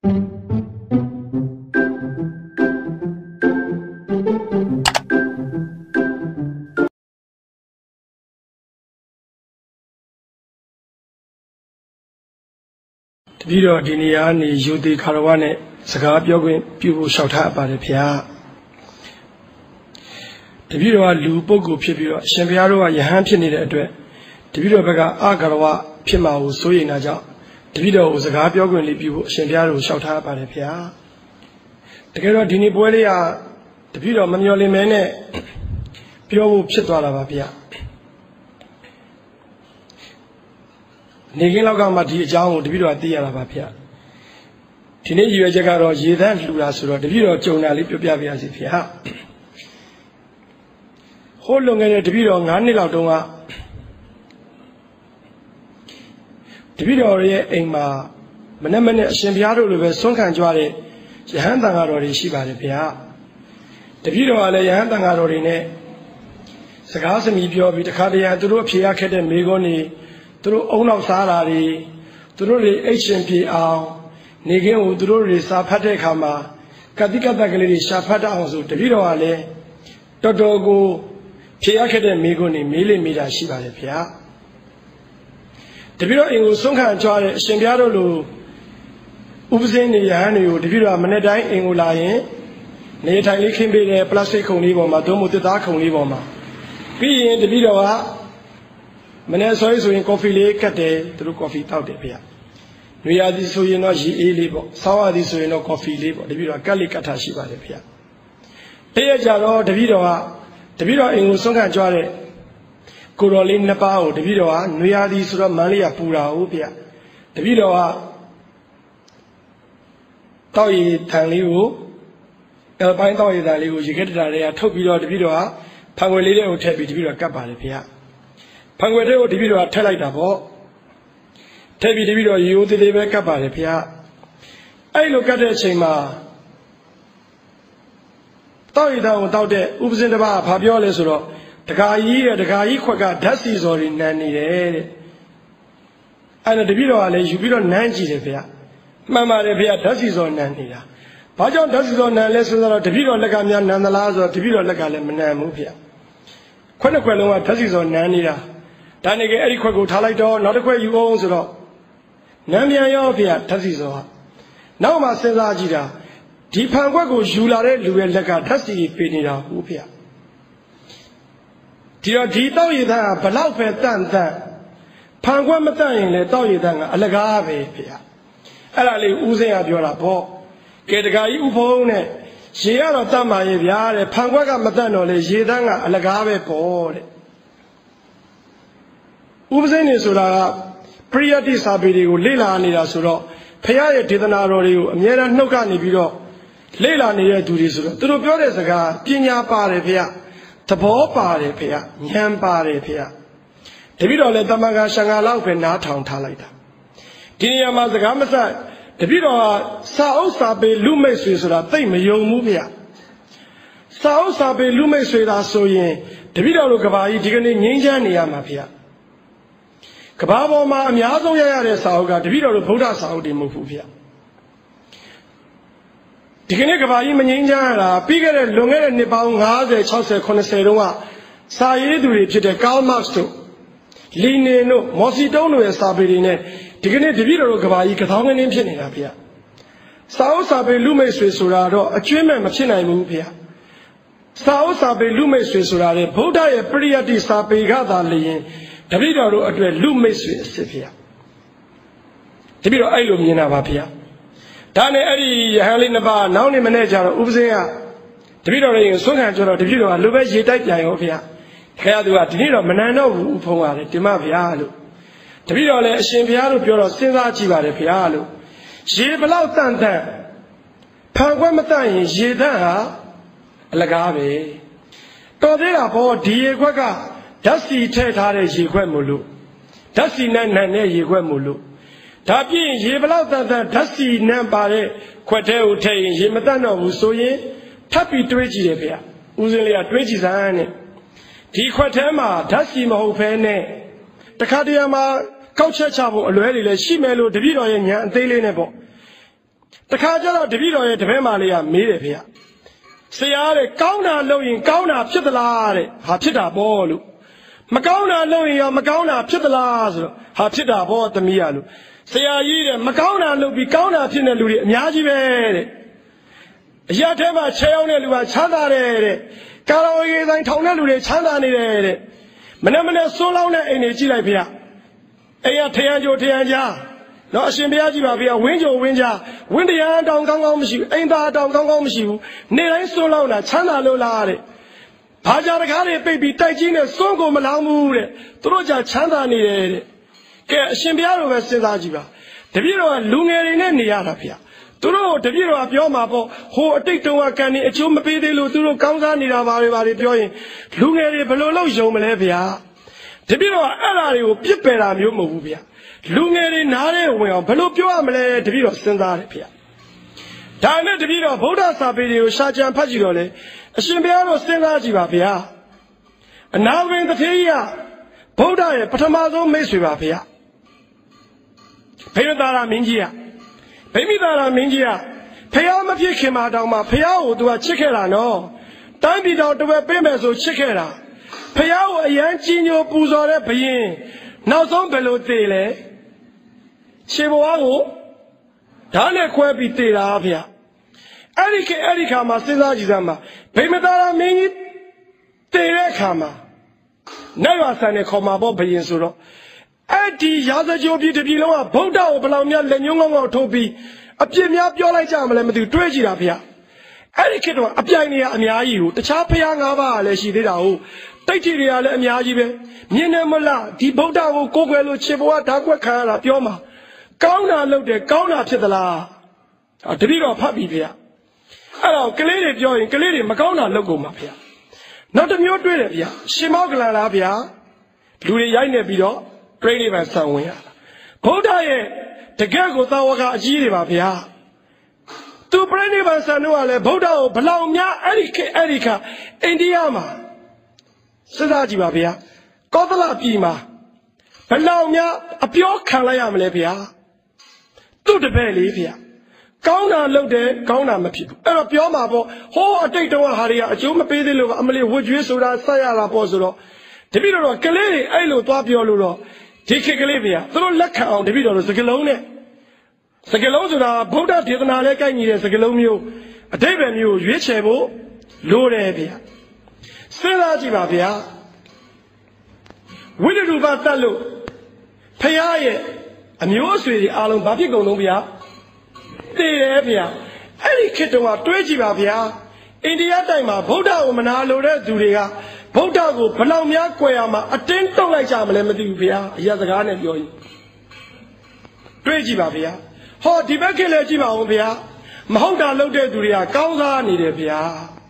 ပြီးတော့ဒီနေရာနေယူသေးခါရဝနဲ့စကားပြောခွင့်ပြုဖို့လျှောက်ထားပါတယ်ဖေ။တပည့်တော်ကလူပုဂ္ဂိုလ်ဖြစ်ပြီးတော့ရှင်ဘုရားတို့ကယဟန်ဖြစ်နေတဲ့အတွက်တပည့်တော်ဘက်ကအာဂရဝဖြစ်မှာကိုစိုးရိမ်တာကြောင့်တပည့်တော်ကိုစကားပြောခွင့်လေးပြုဖို့အရှင်ဘုရားတို့လျှောက်ထားပါတယ်ဖေ။တကယ်တော့ဒီနေ့ပွဲလေးကတပည့်တော်မမျှော်လင့်မဲနဲ့ပြောဖို့ဖြစ်သွားတာပါဖေ။နေကင်းလောက်ကမှဒီအကြောင်းကိုတပည့်တော်သိရတာပါဖေ။ဒီနေ့ရည်ရွယ်ချက်ကတော့ရေသန့်လှူတာဆိုတော့တပည့်တော်ကြုံတာလေးပြောပြပါရစေဖေ။ဟိုးလွန်ခဲ့တဲ့တပည့်တော်9နှစ်လောက်တုန်းကတပည့်တော်ရဲ့အိမ်မှာမနေ့မနေ့အရှင်ဘုရားတို့လိုပဲဆွမ်းခံကြွတဲ့ယဟန်တန်ဃာတော်တွေရှိပါတယ်ဖေ။တပည့်တော်ကလည်းယဟန်တန်ဃာတော်တွေနဲ့စကားစမြည်ပြောပြီးတခါတည်းသူတို့အဖြေရခဲ့တဲ့မိကုန်းတွေသူတို့အုံနောက်စားတာတွေသူတို့တွေအိတ်ရှင်ပြေအောင်နေကင်းကိုသူတို့တွေစာဖတ်တဲ့အခါမှာကတိကတကလေးတွေရှာဖတ်တအောင်ဆိုတပည့်တော်ကလည်းတော်တော်ကိုဖြေရခဲ့တဲ့မိကုန်းတွေမေးလိမ့်မိတာရှိပါတယ်ဗျာတပည့်တော်အိမ်ကိုဆုံးခံကြွားတဲ့အရှင်ဘုရားတို့လိုဥပဇင်းနေရဟန်းတွေကိုတပည့်တော်ကမနေ့တိုင်းအိမ်ကိုလာရင်နေထိုင်လေးခင်းပေးတဲ့ပလတ်စတစ်ခုံလေးပေါ်မှာသို့မဟုတ်သစ်သားခုံလေးပေါ်မှာပြီးရင်တပည့်တော်ကမနေ့ဆိုရင်ကော်ဖီလေးကတ်တယ်သူတို့ကော်ဖီတောက်တယ်ဗျာ။နွေရာသီဆိုရင်တော့ရေအေးလေးပေါ့။ဆောင်းရာသီဆိုရင်တော့ကော်ဖီလေးပေါ့။တပည့်တော်ကတ်လေးကတ်ထားရှိပါတယ်ဗျာ။တရက်ကြတော့တပည့်တော်အိမ်ကိုဆုံးခံကြွားတဲ့ကိုတော်လေးနှစ်ပါးကိုတပည့်တော်ကနွေရာသီဆိုတော့မန်းလေးကပူတာဟုတ်ဗျာ။တပည့်တော်ကတောက်ရည်တန်လေးကိုပိုင်းတောက်ရည်တန်လေးကိုရေခဲတတာတွေကထုတ်ပြီးတော့တပည့်တော်ကဖန်ခွေလေးတွေကိုထည့်ပြီးတပည့်တော်ကတ်ပါတယ်ဗျာ။ဖန်ခွေတဲ့ကိုတပည့်တော်ကထည့်လိုက်တာပေါ့ထည့်ပြီးတပည့်တော်ရိုးသေးသေးပဲကတ်ပါတယ်ဖေ။အဲ့လိုကတ်တဲ့အချိန်မှာတောက်ရည်တောင်ကိုတောက်တဲ့ဥပဇင်းတစ်ပါးကဘာပြောလဲဆိုတော့တခါကြီးခွက်ကဓာတ်စီစော်တွေနန်းနေတယ်တဲ့။အဲ့တော့တပည့်တော်ကလည်းယူပြီးတော့နန်းကြည့်တယ်ဖေ။မှန်ပါတယ်ဖေဓာတ်စီစော်နန်းနေတာ။ဘာကြောင့်ဓာတ်စီစော်နန်းလဲဆိုတော့တပည့်တော်လက်ကများနန်းသလားဆိုတော့တပည့်တော်လက်ကလည်းမနန်းဘူးဖေ။ခွက်နှစ်ခွက်လုံးကဓာတ်စီစော်နန်းနေတာ။ဒါနေကအဲ့ဒီခွက်ကိုထားလိုက်တော့နောက်တစ်ခွက်ယူအောင်ဆိုတော့နန်းပြန်ရောဖေဓာတ်စီစော်ကနောက်မှစဉ်းစားကြည့်တာဒီဖန်ခွက်ကိုယူလာတဲ့လူရဲ့လက်ကဓာတ်စီပေးနေတာဟုတ်ဖေ။ဒီတော့ဒီတောက်ရည်သားကဘလောက်ပဲတန့်ဖန်ခွက်မတန့်ရင်လေတောက်ရည်သားကအလကားပဲဖေ။အဲ့ဒါလေးဦးစင်းကပြောတာပေါ့ကဲတခါကြီးဥဖုံးနဲ့ရေကတော့တတ်ပါရဲ့ဗျာတဲ့ဖန်ခွက်ကမတန့်တော့လေရေသားကအလကားပဲပေါ့တဲ့ဥပဇင်းနေဆိုတာကပရိယတ္တိစာပေတွေကိုလေ့လာနေတာဆိုတော့ဖရာရဲ့ဒေသနာတော်တွေကိုအမြဲတမ်းနှုတ်ကနေပြီးတော့လေ့လာနေတဲ့သူတွေဆိုတော့သူတို့ပြောတဲ့စကားပညာပါတယ်ဖရာသဘောပါတယ်ဖရာဉာဏ်ပါတယ်ဖရာတပည့်တော်လည်းတမန်ကရှံဃာလောက်ပဲနားထောင်ထားလိုက်တာဒီနေရာမှာစကားမဆက်တပည့်တော်ကစာအုပ်စာပေလူမိတ်ဆွေဆိုတာသိမယုံဘူးဖရာစာအုပ်စာပေလူမိတ်ဆွေသာဆိုရင်တပည့်တော်တို့ကဘာကြီးဒီကနေ့ငြိမ်းချမ်းနေရမှာဖရာကဘာပေါ်မှာအများဆုံးရတဲ့စာအုပ်ကတပည့်တော်တို့ဗုဒ္ဓစာအုပ်တွေမဟုတ်ဘူးဖရာဒီကနေ့ကဘာကြီးမငြိမ်းချမ်းရတာပြီးခဲ့တဲ့လွန်ခဲ့တဲ့နှစ်ပေါင်း50 60 80တုန်းကစာရေးသူတွေဖြစ်တဲ့ကားမာ့က်စ်တို့လီနင်တို့မော်စီတုံးတို့ရဲ့စာပေတွေနဲ့ဒီကနေ့တပည့်တော်တို့ကဘာကြီးကသောင်းငင်းဖြစ်နေတာဖေ။စာအုပ်စာပေလူမိတ်ဆွေဆိုတာတော့အကျွမ်းမဲ့မဖြစ်နိုင်ဘူးဖေ။စာအုပ်စာပေလူမိတ်ဆွေဆိုတာလေဗုဒ္ဓရဲ့ပရိယတ္တိစာပေကသာလျင်တပည့်တော်တို့အတွက်လူမိတ်ဆွေအစ်စ်ဖေ။တပည့်တော်အဲ့လိုမြင်တာပါဖေ။ဒါနဲ့အဲ့ဒီယဟန်လေးနှစ်ပါးနောက်နေ့မနေ့ကျတော့ဥပဇင်းကတပည့်တော်ရဲ့ဆွမ်းခံကြတော့တပည့်တော်ကလိုပဲရေတိုက်ပြန်ရောဖေ။ခင်ဗျားသူကဒီနေ့တော့မနန်တော့ဘူးဥဖုံးရတယ်တင်မဖေလို့တပည့်တော်လည်းအရှင်ဘုရားလို့ပြောတော့စဉ်းစားကြည့်ပါတယ်ဖေလို့ရေဘလောက်တန်ဖန်ခွက်မတန့်ရင်ရေတန့်ဟာအလကားပဲတော်သေးတာပေါ့ဒီရေခွက်ကဓာတ်စီထည့်ထားတဲ့ရေခွက်မို့လို့ဓာတ်စီနဲ့နန်တဲ့ရေခွက်မို့လို့ဒါပြည့်ရေဘလောက်တန်ဓာတ်စီနန်ပါတဲ့ခွက်ထဲကိုထည့်ရင်ရေမတန့်တော့ဘူးဆိုရင်ထပ်ပြီးတွေးကြည့်တယ်ဖေဦးစင်းလေးကတွေးကြည့်စမ်းနဲ့ဒီခွက်ထဲမှာဓာတ်စီမဟုတ်ဘဲနဲ့တခါတရံမှာကောက်ချက်ချဖို့အလွဲတွေလည်းရှိမယ်လို့တပည့်တော်ရဲ့ဉာဏ်အသေးလေးနဲ့ပေါ့တခါကျတော့တပည့်တော်ရဲ့တပည့်မလေးကမေးတယ်ဖေဆရာတဲ့ကောင်းတာလုပ်ရင်ကောင်းတာဖြစ်သလားတဲ့ဟာဖြစ်တာပေါ့လို့မကောင်းတာလုပ်ရင်ရောမကောင်းတာဖြစ်သလားဆိုတော့ဟာဖြစ်တာပေါ့သမီးရလို့ဆရာကြီးတဲ့မကောင်းတာလုပ်ပြီးကောင်းတာဖြစ်တဲ့လူတွေအများကြီးပဲတဲ့အရာထဲမှာချဲရောက်တဲ့လူကချမ်းသာတယ်တဲ့ကာလာဝေးဆိုင်ထောင်တဲ့လူတွေချမ်းသာနေတယ်တဲ့မနေ့မနေ့စိုးလောင်းတဲ့အိမ်တွေကြည့်လိုက်ဖေအိမ်ကထရန်ကြိုထရန်ကြားနော်အရှင်ဘုရားကြည့်ပါဗျာဝင်းကြိုဝင်းကြားဝင်းတရားတောင်ကောင်းကောင်းမရှိဘူးအိမ်သားတောင်ကောင်းကောင်းမရှိဘူးနေတိုင်းစိုးလောင်းတာချမ်းသာလို့လားတဲ့ဘာကြတကားတွေပိတ်ပြီးတိုက်ကြီးနဲ့စွန့်ကိုမလောင်းဘူးတဲ့သူတို့ကြချမ်းသာနေတယ်တဲ့ကဲအရှင်ဘုရားတို့ပဲစဉ်းစားကြည့်ပါတပည့်တော်ကလူငယ်တွေနဲ့နေရတာဗျာသူတို့တပည့်တော်ကပြောမှာပေါ့ဟိုအတိတ်တုန်းကကံနေအကျိုးမပေးသေးလို့သူတို့ကောင်းစားနေတာပါတွေပြောရင်လူငယ်တွေဘယ်လိုလုပ်ယုံမလဲဗျာတပည့်တော်ကအဲ့ဓာတွေကိုပြစ်ပယ်တာမျိုးမဟုတ်ဘူးဗျာလူငယ်တွေနားတဲ့ဝင်အောင်ဘယ်လိုပြောရမလဲတပည့်တော်စဉ်းစားတယ်ဗျာဒါနဲ့တပည့်တော်ဗုဒ္ဓစာပေတွေကိုရှာကြံဖတ်ကြည့်တော့လေအရှင်ဘုရားတို့စဉ်းစားကြည့်ပါဗျာအနာဂတ်တထေးကြီးကဗုဒ္ဓရဲ့ပထမဆုံးမိတ်ဆွေပါဗျာဘိမိသာရမင်းကြီးကဖះမဖြစ်ခင်မှာတောင်မှဖះကိုသူကချစ်ခဲ့တာနော်တိုင်းပြည်တော်တဝက်ပေးမယ်ဆိုချစ်ခဲ့တာဖះကိုအရန်ကြီးညိုပူဇော်တဲ့ဘုရင်နောက်ဆုံးဘယ်လိုသေလဲခြေဘဝကိုဓာတ်နဲ့ခွဲပြီးသေတာဗျအဲ့ဒီခါမှာစဉ်းစားကြည့်စမ်းပါဗိမသာရမင်းကြီးသေတဲ့ခါမှာနိုင်ဝဆန်နဲ့ခေါ်မှာပေါ့ဘုရင်ဆိုတော့အဲ့ဒီရာဇကြိုပြည်တစ်ပြည်လုံးကဗုဒ္ဓကိုဘယ်လောက်များလက်ညှိုးငေါငေါထိုးပြီးအပြစ်များပြောလိုက်ကြမလဲမသိဘူးတွေးကြည့်တာဗျအဲ့ဒီခေတ်တော့အပြိုင်နေရအများကြီးကိုတခြားဖះ၅ပါးကလည်းရှိသေးတာဟုတ်တိတ်ကြီးတွေကလည်းအများကြီးပဲမြင်တယ်မလားဒီဗုဒ္ဓကိုကိုးကွယ်လို့ခြေဘဝဓာတ်ကွက်ခံရတာပြောမှာကောင်းတာလုပ်တယ်ကောင်းတာဖြစ်သလားတပည့်တော်ဖတ်ပြီဗျအဲ့တော့ကလေးတွေပြောရင်ကလေးတွေမကောင်းတာလုပ်ကုန်ပါဗျနောက်တစ်မျိုးတွေးတယ်ဗျရှင်မောကလန်လားဗျလူတွေရိုက်နေပြီးတော့ပြိဋိဘံဆံဝင်ရတာဗုဒ္ဓရဲ့တကယ်ကိုသာဝကအကြီးတွေပါဗျာသူပြိဋိဘံဆံတော့လည်းဗုဒ္ဓကိုဘလောင်များအဲ့ဒီခါအိန္ဒိယမှာစဉ်းစားကြည့်ပါဗျာကောသလပြည်မှာဘလောင်များအပြောခံလိုက်ရမလဲဗျာသူ့တပည့်လေးဗျာကောင်းတာလုပ်တယ်ကောင်းတာမဖြစ်ဘူးအဲ့တော့ပြောမှာပေါ့ဟိုးအတိတ်တုန်းကဟာတွေကအကျိုးမပေးသေးလို့အမလေးဝတ်ကြွေးဆိုတာဆက်ရတာပေါ့ဆိုတော့တပည့်တော်ကလေးတွေအဲ့လိုသွားပြောလို့တော့ဒီခေတ်ကလေးဗျာသူတို့လက်ခံအောင်တပည့်တော်တို့စကလုံးနဲ့စကလုံးဆိုတာဗုဒ္ဓဒေသနာနဲ့ကိုက်ညီတဲ့စကလုံးမျိုးအတိတ်ပဲမျိုးရွေးချယ်ဖို့လိုတယ်ဗျာစဉ်းစားကြည့်ပါဗျာဝိတ္တုပတတ်လို့ဖះရဲ့အမျိုးအဆွေတွေအားလုံးဘာဖြစ်ကုန်လုံးဗျာတည်တယ်ဗျာအဲ့ဒီခေတ်တုန်းကတွေးကြည့်ပါဗျာအိန္ဒိယတိုင်းမှာဗုဒ္ဓကိုမနာလိုတဲ့သူတွေကဗုဒ္ဓကိုဘလောက်များကြွယ်ရမှာအတင်းတုံလိုက်ကြမလဲမသိဘူးဗျာအရာစကားနဲ့ပြောရင်တွေးကြည့်ပါဗျာဟောဒီဘက်ခေတ်လည်းကြည့်ပါဦးဗျာမဟုတ်တာလုပ်တဲ့သူတွေကကောင်းစားနေတယ်ဗျာ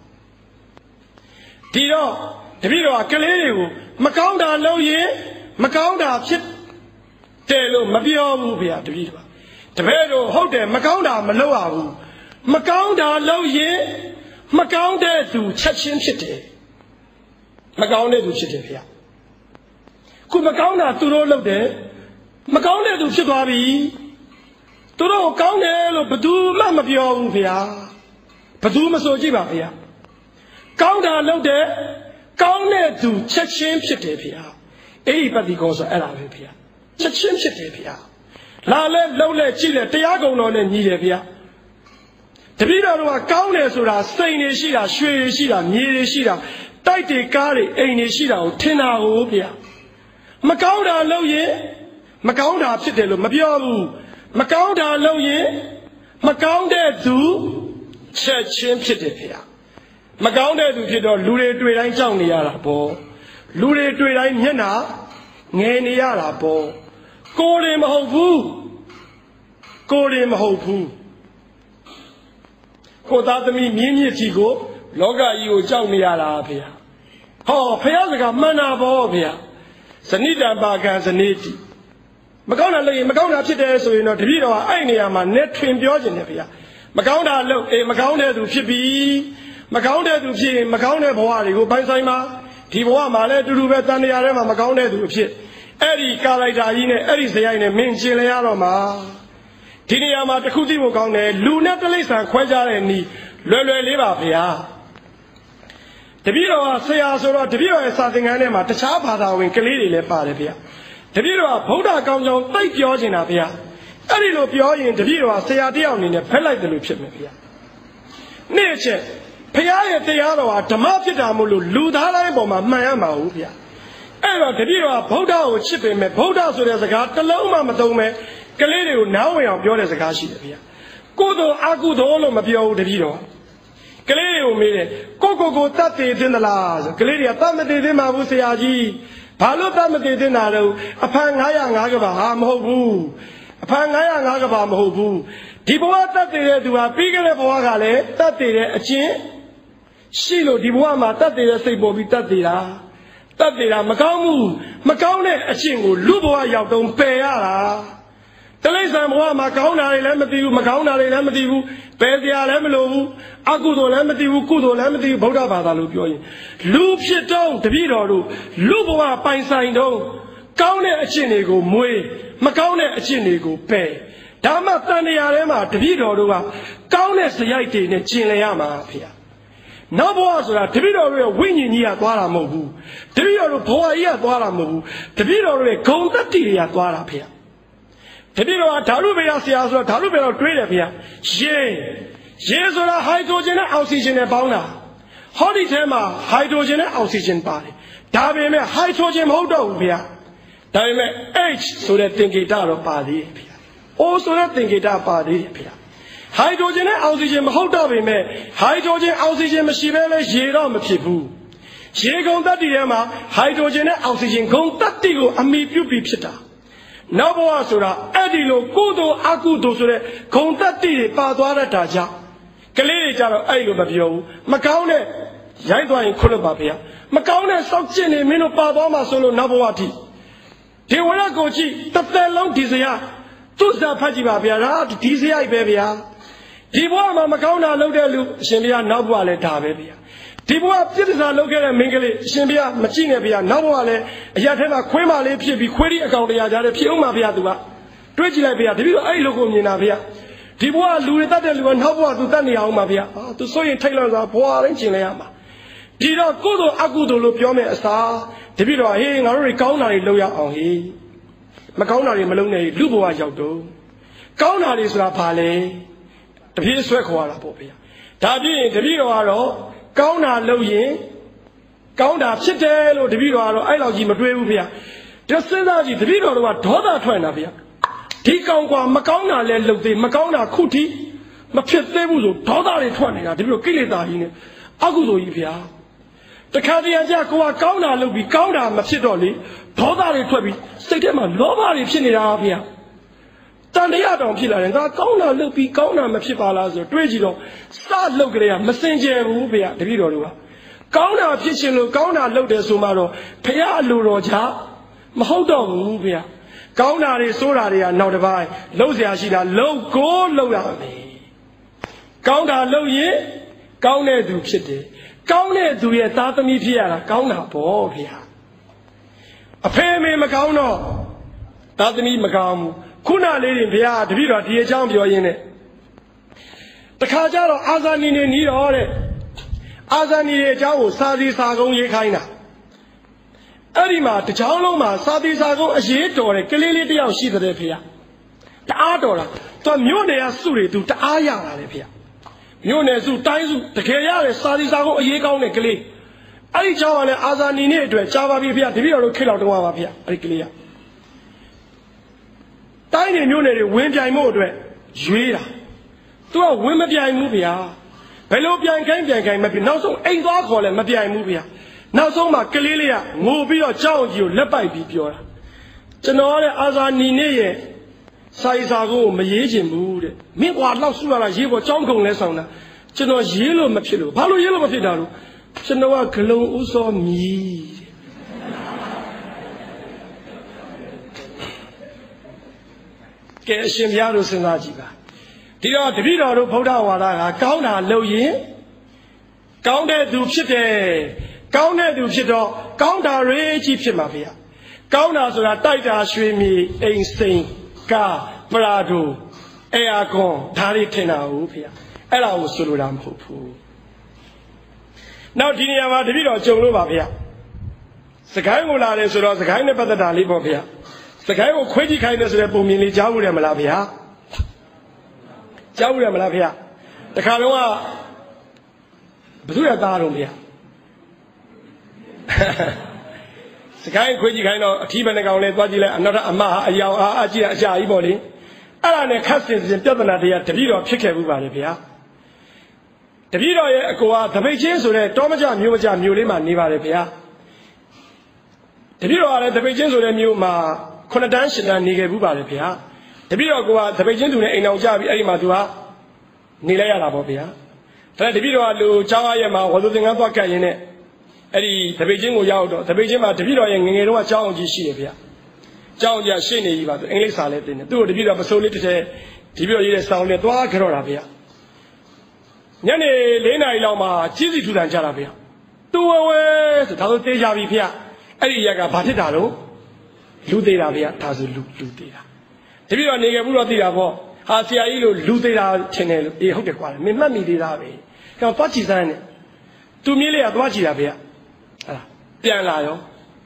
ဒီတော့တပည့်တော်ကကလေးတွေကိုမကောင်းတာလုပ်ရင်မကောင်းတာဖြစ်တယ်လို့မပြောဘူးဗျာတပည့်တော်တပည့်တော်ဟုတ်တယ်မကောင်းတာမလုပ်ရဘူးမကောင်းတာလုပ်ရင်မကောင်းတဲ့သူချက်ချင်းဖြစ်တယ်မကောင်းတဲ့သူဖြစ်တယ်ဗျာခုမကောင်းတာသူတို့လုပ်တယ်မကောင်းတဲ့သူဖြစ်သွားပြီသူတို့ကောင်းတယ်လို့ဘယ်သူမှမပြောဘူးဗျာဘယ်သူမဆိုကြည့်ပါဗျာကောင်းတာလုပ်တယ်ကောင်းတဲ့သူချက်ချင်းဖြစ်တယ်ဗျာအဲ့ဒီပฏิကောဆိုအဲ့ဒါပဲဗျာချက်ချင်းဖြစ်တယ်ဗျာလာလဲလုံးလဲကြည့်လဲတရားကုံတော်နဲ့ညီတယ်ဗျာတပည့်တော်တို့ကကောင်းတယ်ဆိုတာစိန်တွေရှိတာရွှေတွေရှိတာမြေတွေရှိတာတိုက်တွေကားတွေအိမ်တွေရှိတာကိုထင်တာကိုဗျာမကောင်းတာလုပ်ရင်မကောင်းတာဖြစ်တယ်လို့မပြောဘူးမကောင်းတာလုပ်ရင်မကောင်းတဲ့သူချက်ချင်းဖြစ်တယ်ဗျာမကောင်းတဲ့သူဖြစ်တော့လူတွေတွေ့တိုင်းကြောက်နေရတာပေါ့လူတွေတွေ့တိုင်းမျက်နှာငယ်နေရတာပေါ့ကိုယ်တွေမဟုတ်ဘူးကိုသားသမီးမြင်းမြစ်ကြီးကိုလောကကြီးကိုကြောက်နေရတာဗျာဟောဖះစကားမှန်တာပေါ့ဗျာဇနိတံပါကံဇနေတိမကောင်းတာလုပ်ရင်မကောင်းတာဖြစ်တယ်ဆိုရင်တော့တပည့်တော်ကအဲ့နေရာမှာနဲ့ထွင်ပြောခြင်းတယ်ဗျာမကောင်းတာလုပ်မကောင်းတဲ့သူဖြစ်ပြီမကောင်းတဲ့သူဖြစ်ရင်မကောင်းတဲ့ဘဝတွေကိုပိုင်ဆိုင်မှာဒီဘဝမှာလည်းတူတူပဲတန်တရားထဲမှာမကောင်းတဲ့သူအဖြစ်အဲ့ဒီကာလိုက်တာကြီးနဲ့အဲ့ဒီဇယိုင်းနဲ့မင်းကျင်လဲရတော့မှာဒီနေရာမှာတစ်ခုသိဖို့ကောင်းတယ်လူနဲ့တိရစ္ဆာန်ခွဲခြားတဲ့နီးလွယ်လွယ်လေးပါဗျာတပည့်တော်ကဆရာဆိုတော့တပည့်တော်ရဲ့စာသင်ခန်းထဲမှာတခြားဘာသာဝင်ကလေးတွေလည်းပါတယ်ဗျာတပည့်တော်ကဗုဒ္ဓကောင်းကြောင်းသိပြောနေတာဗျာအဲ့ဒီလိုပြောရင်တပည့်တော်ကဆရာတယောက်အနေနဲ့ဖက်လိုက်တယ်လို့ဖြစ်မယ်ဗျာနေ့ချက်ဖခင်ရဲ့တရားတော်ဟာဓမ္မဖြစ်တာမို့လို့လူသားတိုင်းပေါ်မှာမှန်ရမှာဟုတ်ဗျာအဲ့တော့တပည့်တော်ကဗုဒ္ဓကိုချစ်ပေမဲ့ဗုဒ္ဓဆိုတဲ့စကားတစ်လုံးမှမသုံးပဲကလေးတွေကိုနားဝင်အောင်ပြောတဲ့စကားရှိတယ်ဗျာကိုယ်တော်အကုသိုလ်လို့မပြောဘူးတပည့်တော်ကလေးတွေကိုမေးတယ်ကိုတတ်သေးသင့်သလားဆိုကလေးတွေကတတ်မသေးသင့်ပါဘူးဆရာကြီးဘာလို့တတ်မသေးသင့်တာလဲအဖန်905ကဘာဟာမဟုတ်ဘူးအဖန်905ကဘာမဟုတ်ဘူးဒီဘဝတတ်သေးတဲ့သူဟာပြီးခဲ့တဲ့ဘဝကလည်းတတ်သေးတဲ့အချင်းရှိလို့ဒီဘဝမှာတတ်သေးတဲ့စိတ်ပေါ်ပြီးတတ်သေးတာမကောင်းဘူးမကောင်းတဲ့အချင်းကိုလူဘဝရောက်တော့ပယ်ရတာတလိษံဘဝမှာကောင်းတာတွေလည်းမသိဘူးမကောင်းတာတွေလည်းမသိဘူးပယ်စရာလည်းမလိုဘူးအကုသိုလ်လည်းမသိဘူးကုသိုလ်လည်းမသိဘူးဗုဒ္ဓဘာသာလို့ပြောရင်လူဖြစ်တော့တပည့်တော်တို့လူဘဝပိုင်ဆိုင်တော့ကောင်းတဲ့အချင်းတွေကိုမွေးမကောင်းတဲ့အချင်းတွေကိုပယ်ဒါမှတန်တရားထဲမှာတပည့်တော်တို့ကကောင်းတဲ့စရိုက်တွေနဲ့ကျင်လည်ရမှာဖေ။နောက်ဘဝဆိုတာတပည့်တော်တို့ရဲ့ဝိညာဉ်ကြီးကသွားတာမဟုတ်ဘူး။တပည့်တော်တို့ဘဝကြီးကသွားတာမဟုတ်ဘူး။တပည့်တော်တို့ရဲ့ဂုဏ်တတ္တိတွေကသွားတာဖေ။တပည့်တော်ကဓာတုဗေဒဆရာဆိုတော့ဓာတုဗေဒတွေးတယ်ဖေ။ရေဆိုတာဟိုက်ဒရိုဂျင်နဲ့အောက်ဆီဂျင်နဲ့ပေါင်းတာ။ဟောဒီထဲမှာဟိုက်ဒရိုဂျင်နဲ့အောက်ဆီဂျင်ပါတယ်။ဒါပေမဲ့ဟိုက်ဒရိုဂျင်မဟုတ်တော့ဘူးဖေ။ဒါပေမဲ့ H ဆိုတဲ့သင်္ကေတတော့ပါသေးတယ်ဖေ။ O ဆိုတဲ့သင်္ကေတပါသေးတယ်ဖေ။ဟိုက်ဒရိုဂျင်နဲ့အောက်ဆီဂျင်မဟုတ်တော့ပေမဲ့ဟိုက်ဒရိုဂျင်အောက်ဆီဂျင်မရှိဘဲလဲရေတော့မဖြစ်ဘူးရေကုန်တတ္တိထဲမှာဟိုက်ဒရိုဂျင်နဲ့အောက်ဆီဂျင်ဂုဏ်တတ္တိကိုအမိပြုပြီးဖြစ်တာနောက်ဘဝဆိုတာအဲ့ဒီလိုကုသိုလ်အကုသိုလ်ဆိုတဲ့ဂုဏ်တတ္တိတွေပါသွားတတ်တာကြောင့်ကလေးတွေကြတော့အဲ့လိုမပြောဘူးမကောင်းတဲ့ရိုက်သွားရင်ခွတ်လို့ပါဗျာမကောင်းတဲ့စောက်ကျင့်နေမင်းတို့ပါသွားမှာဆိုလို့နောက်ဘဝထိဒီဝရကိုကြည့်တစ်သက်လုံးဒီစရာသူ့စာဖတ်ကြည့်ပါဗျာဒါဒီစရိုက်ပဲဗျာဒီဘဝမှာမကောင်းတာလုပ်တဲ့လူအရှင်ဘုရားနောက်ဘဝလည်းဒါပဲဗျာဒီဘဝပြစ်ဒဏ်လုပ်ခဲ့တဲ့မင်းကလေးအရှင်ဘုရားမကြည့်နဲ့ဗျာနောက်ဘဝလည်းအရာထဲမှာခွေးမလေးဖြစ်ပြီးခွေးဒီအကောင်တရားကြားတယ်ဖြစ်အောင်ပါဗျာသူကတွေးကြည့်လိုက်ဗျာတပည့်တော်အဲ့လိုကိုမြင်တာဗျာဒီဘဝလူတွေတတ်တဲ့လူကနောက်ဘဝသူတတ်နေအောင်ပါဗျာသူဆိုရင်ထိတ်လန့်စွာဘဝတိုင်းကျင်လဲရမှာဒီတော့ကုသိုလ်အကုသိုလ်လို့ပြောမယ်အစားတပည့်တော်ဟေးငါတို့တွေကောင်းတာတွေလုပ်ရအောင်ဟေးမကောင်းတာတွေမလုပ်နဲ့လူဘဝရောက်တော့ကောင်းတာတွေဆိုတာဘာလဲတပြည့်ဆွဲခေါ်ရတာပေါ့ဗျာဒါပြည့်ရင်တပည့်တော်ကတော့ကောင်းတာလုပ်ရင်ကောင်းတာဖြစ်တယ်လို့တပည့်တော်ကတော့အဲ့လောက်ကြီးမတွေးဘူးဗျာဒီစဉ်းစားကြည့်တပည့်တော်တို့ကဒေါသထွက်နေတာဗျာဒီကောင်ကွာမကောင်းတာလဲလုပ်သေးမကောင်းတာခုထိမဖြစ်သေးဘူးဆိုဒေါသတွေထွက်နေတာတပည့်တော်ကိလေသာကြီးနဲ့အကုသိုလ်ကြီးဗျာတခါတည်းကျကိုကကောင်းတာလုပ်ပြီးကောင်းတာမဖြစ်တော့လေဒေါသတွေထွက်ပြီးစိတ်ထဲမှာလောဘတွေဖြစ်နေတာဗျာတန်တရားတောင်ဖြစ်လာတယ်ငါကောင်းတာလုပ်ပြီးကောင်းတာမဖြစ်ပါလားဆိုတွေးကြည့်တော့စလုပ်ကြရမစင်ကြယ်ဘူးဗျာတပည့်တော်တို့ကကောင်းတာဖြစ်ရှင်လို့ကောင်းတာလုပ်တယ်ဆိုမှတော့ဖခင်အလိုတော်ချမဟုတ်တော့ဘူးဗျာကောင်းတာတွေစိုးတာတွေကနောက်တစ်ပိုင်းလှုပ်เสียရှိတာလှုပ်ကိုလှုပ်ရမယ်ကောင်းတာလှုပ်ရင်ကောင်းတဲ့သူဖြစ်တယ်ကောင်းတဲ့သူရဲ့သားသမီးဖြစ်ရတာကောင်းတာပေါ့ဗျာအဖေမေမကောင်းတော့သားသမီးမကောင်းဘူးခုနလေးတွေဗျာတပည့်တော်ဒီအကြောင်းပြောရင်းနဲ့တခါကျတော့အာဇာနည်နေနီးတော့တဲ့အာဇာနည်ရဲ့အကြောင်းကိုစာစီစာကုန်းရေးခိုင်းတာအဲ့ဒီမှာတချောင်းလုံးမှာစာစီစာကုန်းအရေးတော်တဲ့ကလေးလေးတယောက်ရှိတဲ့ဖေတအားတော်တာသူမြို့နယ်ကစုတွေသူတအားရလာတယ်ဖေမြို့နယ်စုတိုင်းစုတကယ်ရတယ်စာစီစာကုန်းအရေးကောင်းတဲ့ကလေးအဲ့ဒီเจ้าကလည်းအာဇာနည်နဲ့အတွက်ကြာပါပြီဖေတပည့်တော်တို့ခေတ်လောက်တုန်းကပါဖေအဲ့ဒီကလေးကတိုင်းနေမျိုးနယ်တွေဝင်ပြိုင်မှုအတွက်ရွေးတာသူကဝင်မပြိုင်ဘူးဗျာဘယ်လိုပြိုင်ခိုင်းမပြနောက်ဆုံးအိမ်သွားခေါ်လဲမပြိုင်ဘူးဗျာနောက်ဆုံးမှကလေးလေးကငိုပြီးတော့ကြောက်ကြီးကိုလက်ပိုက်ပြီးပြောတာကျွန်တော်ရဲ့အာဇာနည်နဲ့ရဲ့စာရေးစာကိုမရေးချင်ဘူးတဲ့မင်းကွာလောက်စုရတာရေးပေါ်ကြောင်းခုံလဲဆောင်တာကျွန်တော်ရေးလို့မဖြစ်လို့ဘာလို့ရေးလို့မဖြစ်တာလို့ကျွန်တော်ကဂလုံဥစောမြည်ကဲအရှင်ဘုရားတို့စဉ်းစားကြည့်ပါဒီတော့တပည့်တော်တို့ဗုဒ္ဓဝါဒကကောင်းတာလုပ်ရင်ကောင်းတဲ့သူဖြစ်တယ်ကောင်းတဲ့သူဖြစ်တော့ကောင်းတာတွေကြီးဖြစ်မှာဗျာကောင်းတာဆိုတာတိုက်တာရွှေမြေအိမ်စိန်ကာပရာဒို aircon ဒါတွေထင်တာဟုတ်ဖေအဲ့ဒါကိုဆိုလိုတာမဟုတ်ဘူးနောက်ဒီနေရာမှာတပည့်တော်ကြုံလို့ပါဖေစကိုင်းကိုလာတယ်ဆိုတော့စကိုင်းနဲ့ပတ်သက်တာလေးပေါ့ဖေစကိုင်းကိုခွေးကြည့်ခိုင်းတယ်ဆိုတဲ့ပုံမြင်လေးကြားဘူးတယ်မလားဖေကြားဘူးတယ်မလားဖေတခါတော့ကဘယ်သူရသားတော့ဖေစကိုင်းခွေးကြည့်ခိုင်းတော့အထီးဘယ်နှကောင်လဲသွားကြည့်လိုက်အနောက်အမဟာအယောင်အားအကြည့်အကြာကြီးပေါ့လေအဲ့ဒါနဲ့ခက်စင်စင်ပြဿနာတရားတပည့်တော်ဖြစ်ခဲ့ဘူးပါလေဗျာတပည့်တော်ရဲ့အကိုကသပိတ်ချင်းဆိုတဲ့တောမကြမျိုးမကြမျိုးလေးမှာနေပါတယ်ဗျာတပည့်တော်ကလည်းသပိတ်ချင်းဆိုတဲ့မျိုးမှာ9တန်း10တန်းနေခဲ့ဘူးပါလေဗျာတပည့်တော်ကသပိတ်ချင်းသူနဲ့အိမ်အောင်ကြပြီးအဲ့ဒီမှာသူကနေလိုက်ရတာပေါ့ဗျာဒါတပည့်တော်ကလူကျောင်းအရက်မှာဝါသူသင်္ကန်းသွားကတ်ရင်းနဲ့အဲ့ဒီသပိတ်ချင်းကိုရောက်တော့သပိတ်ချင်းမှာတပည့်တော်ရဲ့ငငယ်တုန်းကကျောင်းအောင်ကြီးရှိတယ်ဗျာကျောင်းကြီးရှေ့နေကြီးပါသူအင်္ဂလိပ်စာလည်းသင်တယ်သူ့ကိုတပည့်တော်ပစိုးလေးတစ်ထည့်ဒီပြည့်ရေးတဲ့စောင်းနဲ့သွားကြတော့တာဗျာညနေ4 နာရီလောက်မှာကြီးစီထူထန်ကြတာဗျာတူဝဲဆိုဒါဆိုတေးကြပြီဗျာအဲ့ဒီရက်ကဘာဖြစ်တာတော့လူသေးတာဗျာဒါဆိုလူသေးတာတပည့်တော်နေခဲ့ဘူးတော့သိတာပေါ့ဟာဆရာကြီးလို့လူသေးတာထင်တယ်လို့အေးဟုတ်တယ်ကွာမင်းမှတ်မိသေးတာပဲကျွန်တော်သွားကြည့်စမ်းတယ်သူမြေးလေးကသွားကြည့်တာဗျာဟာပြန်လာရော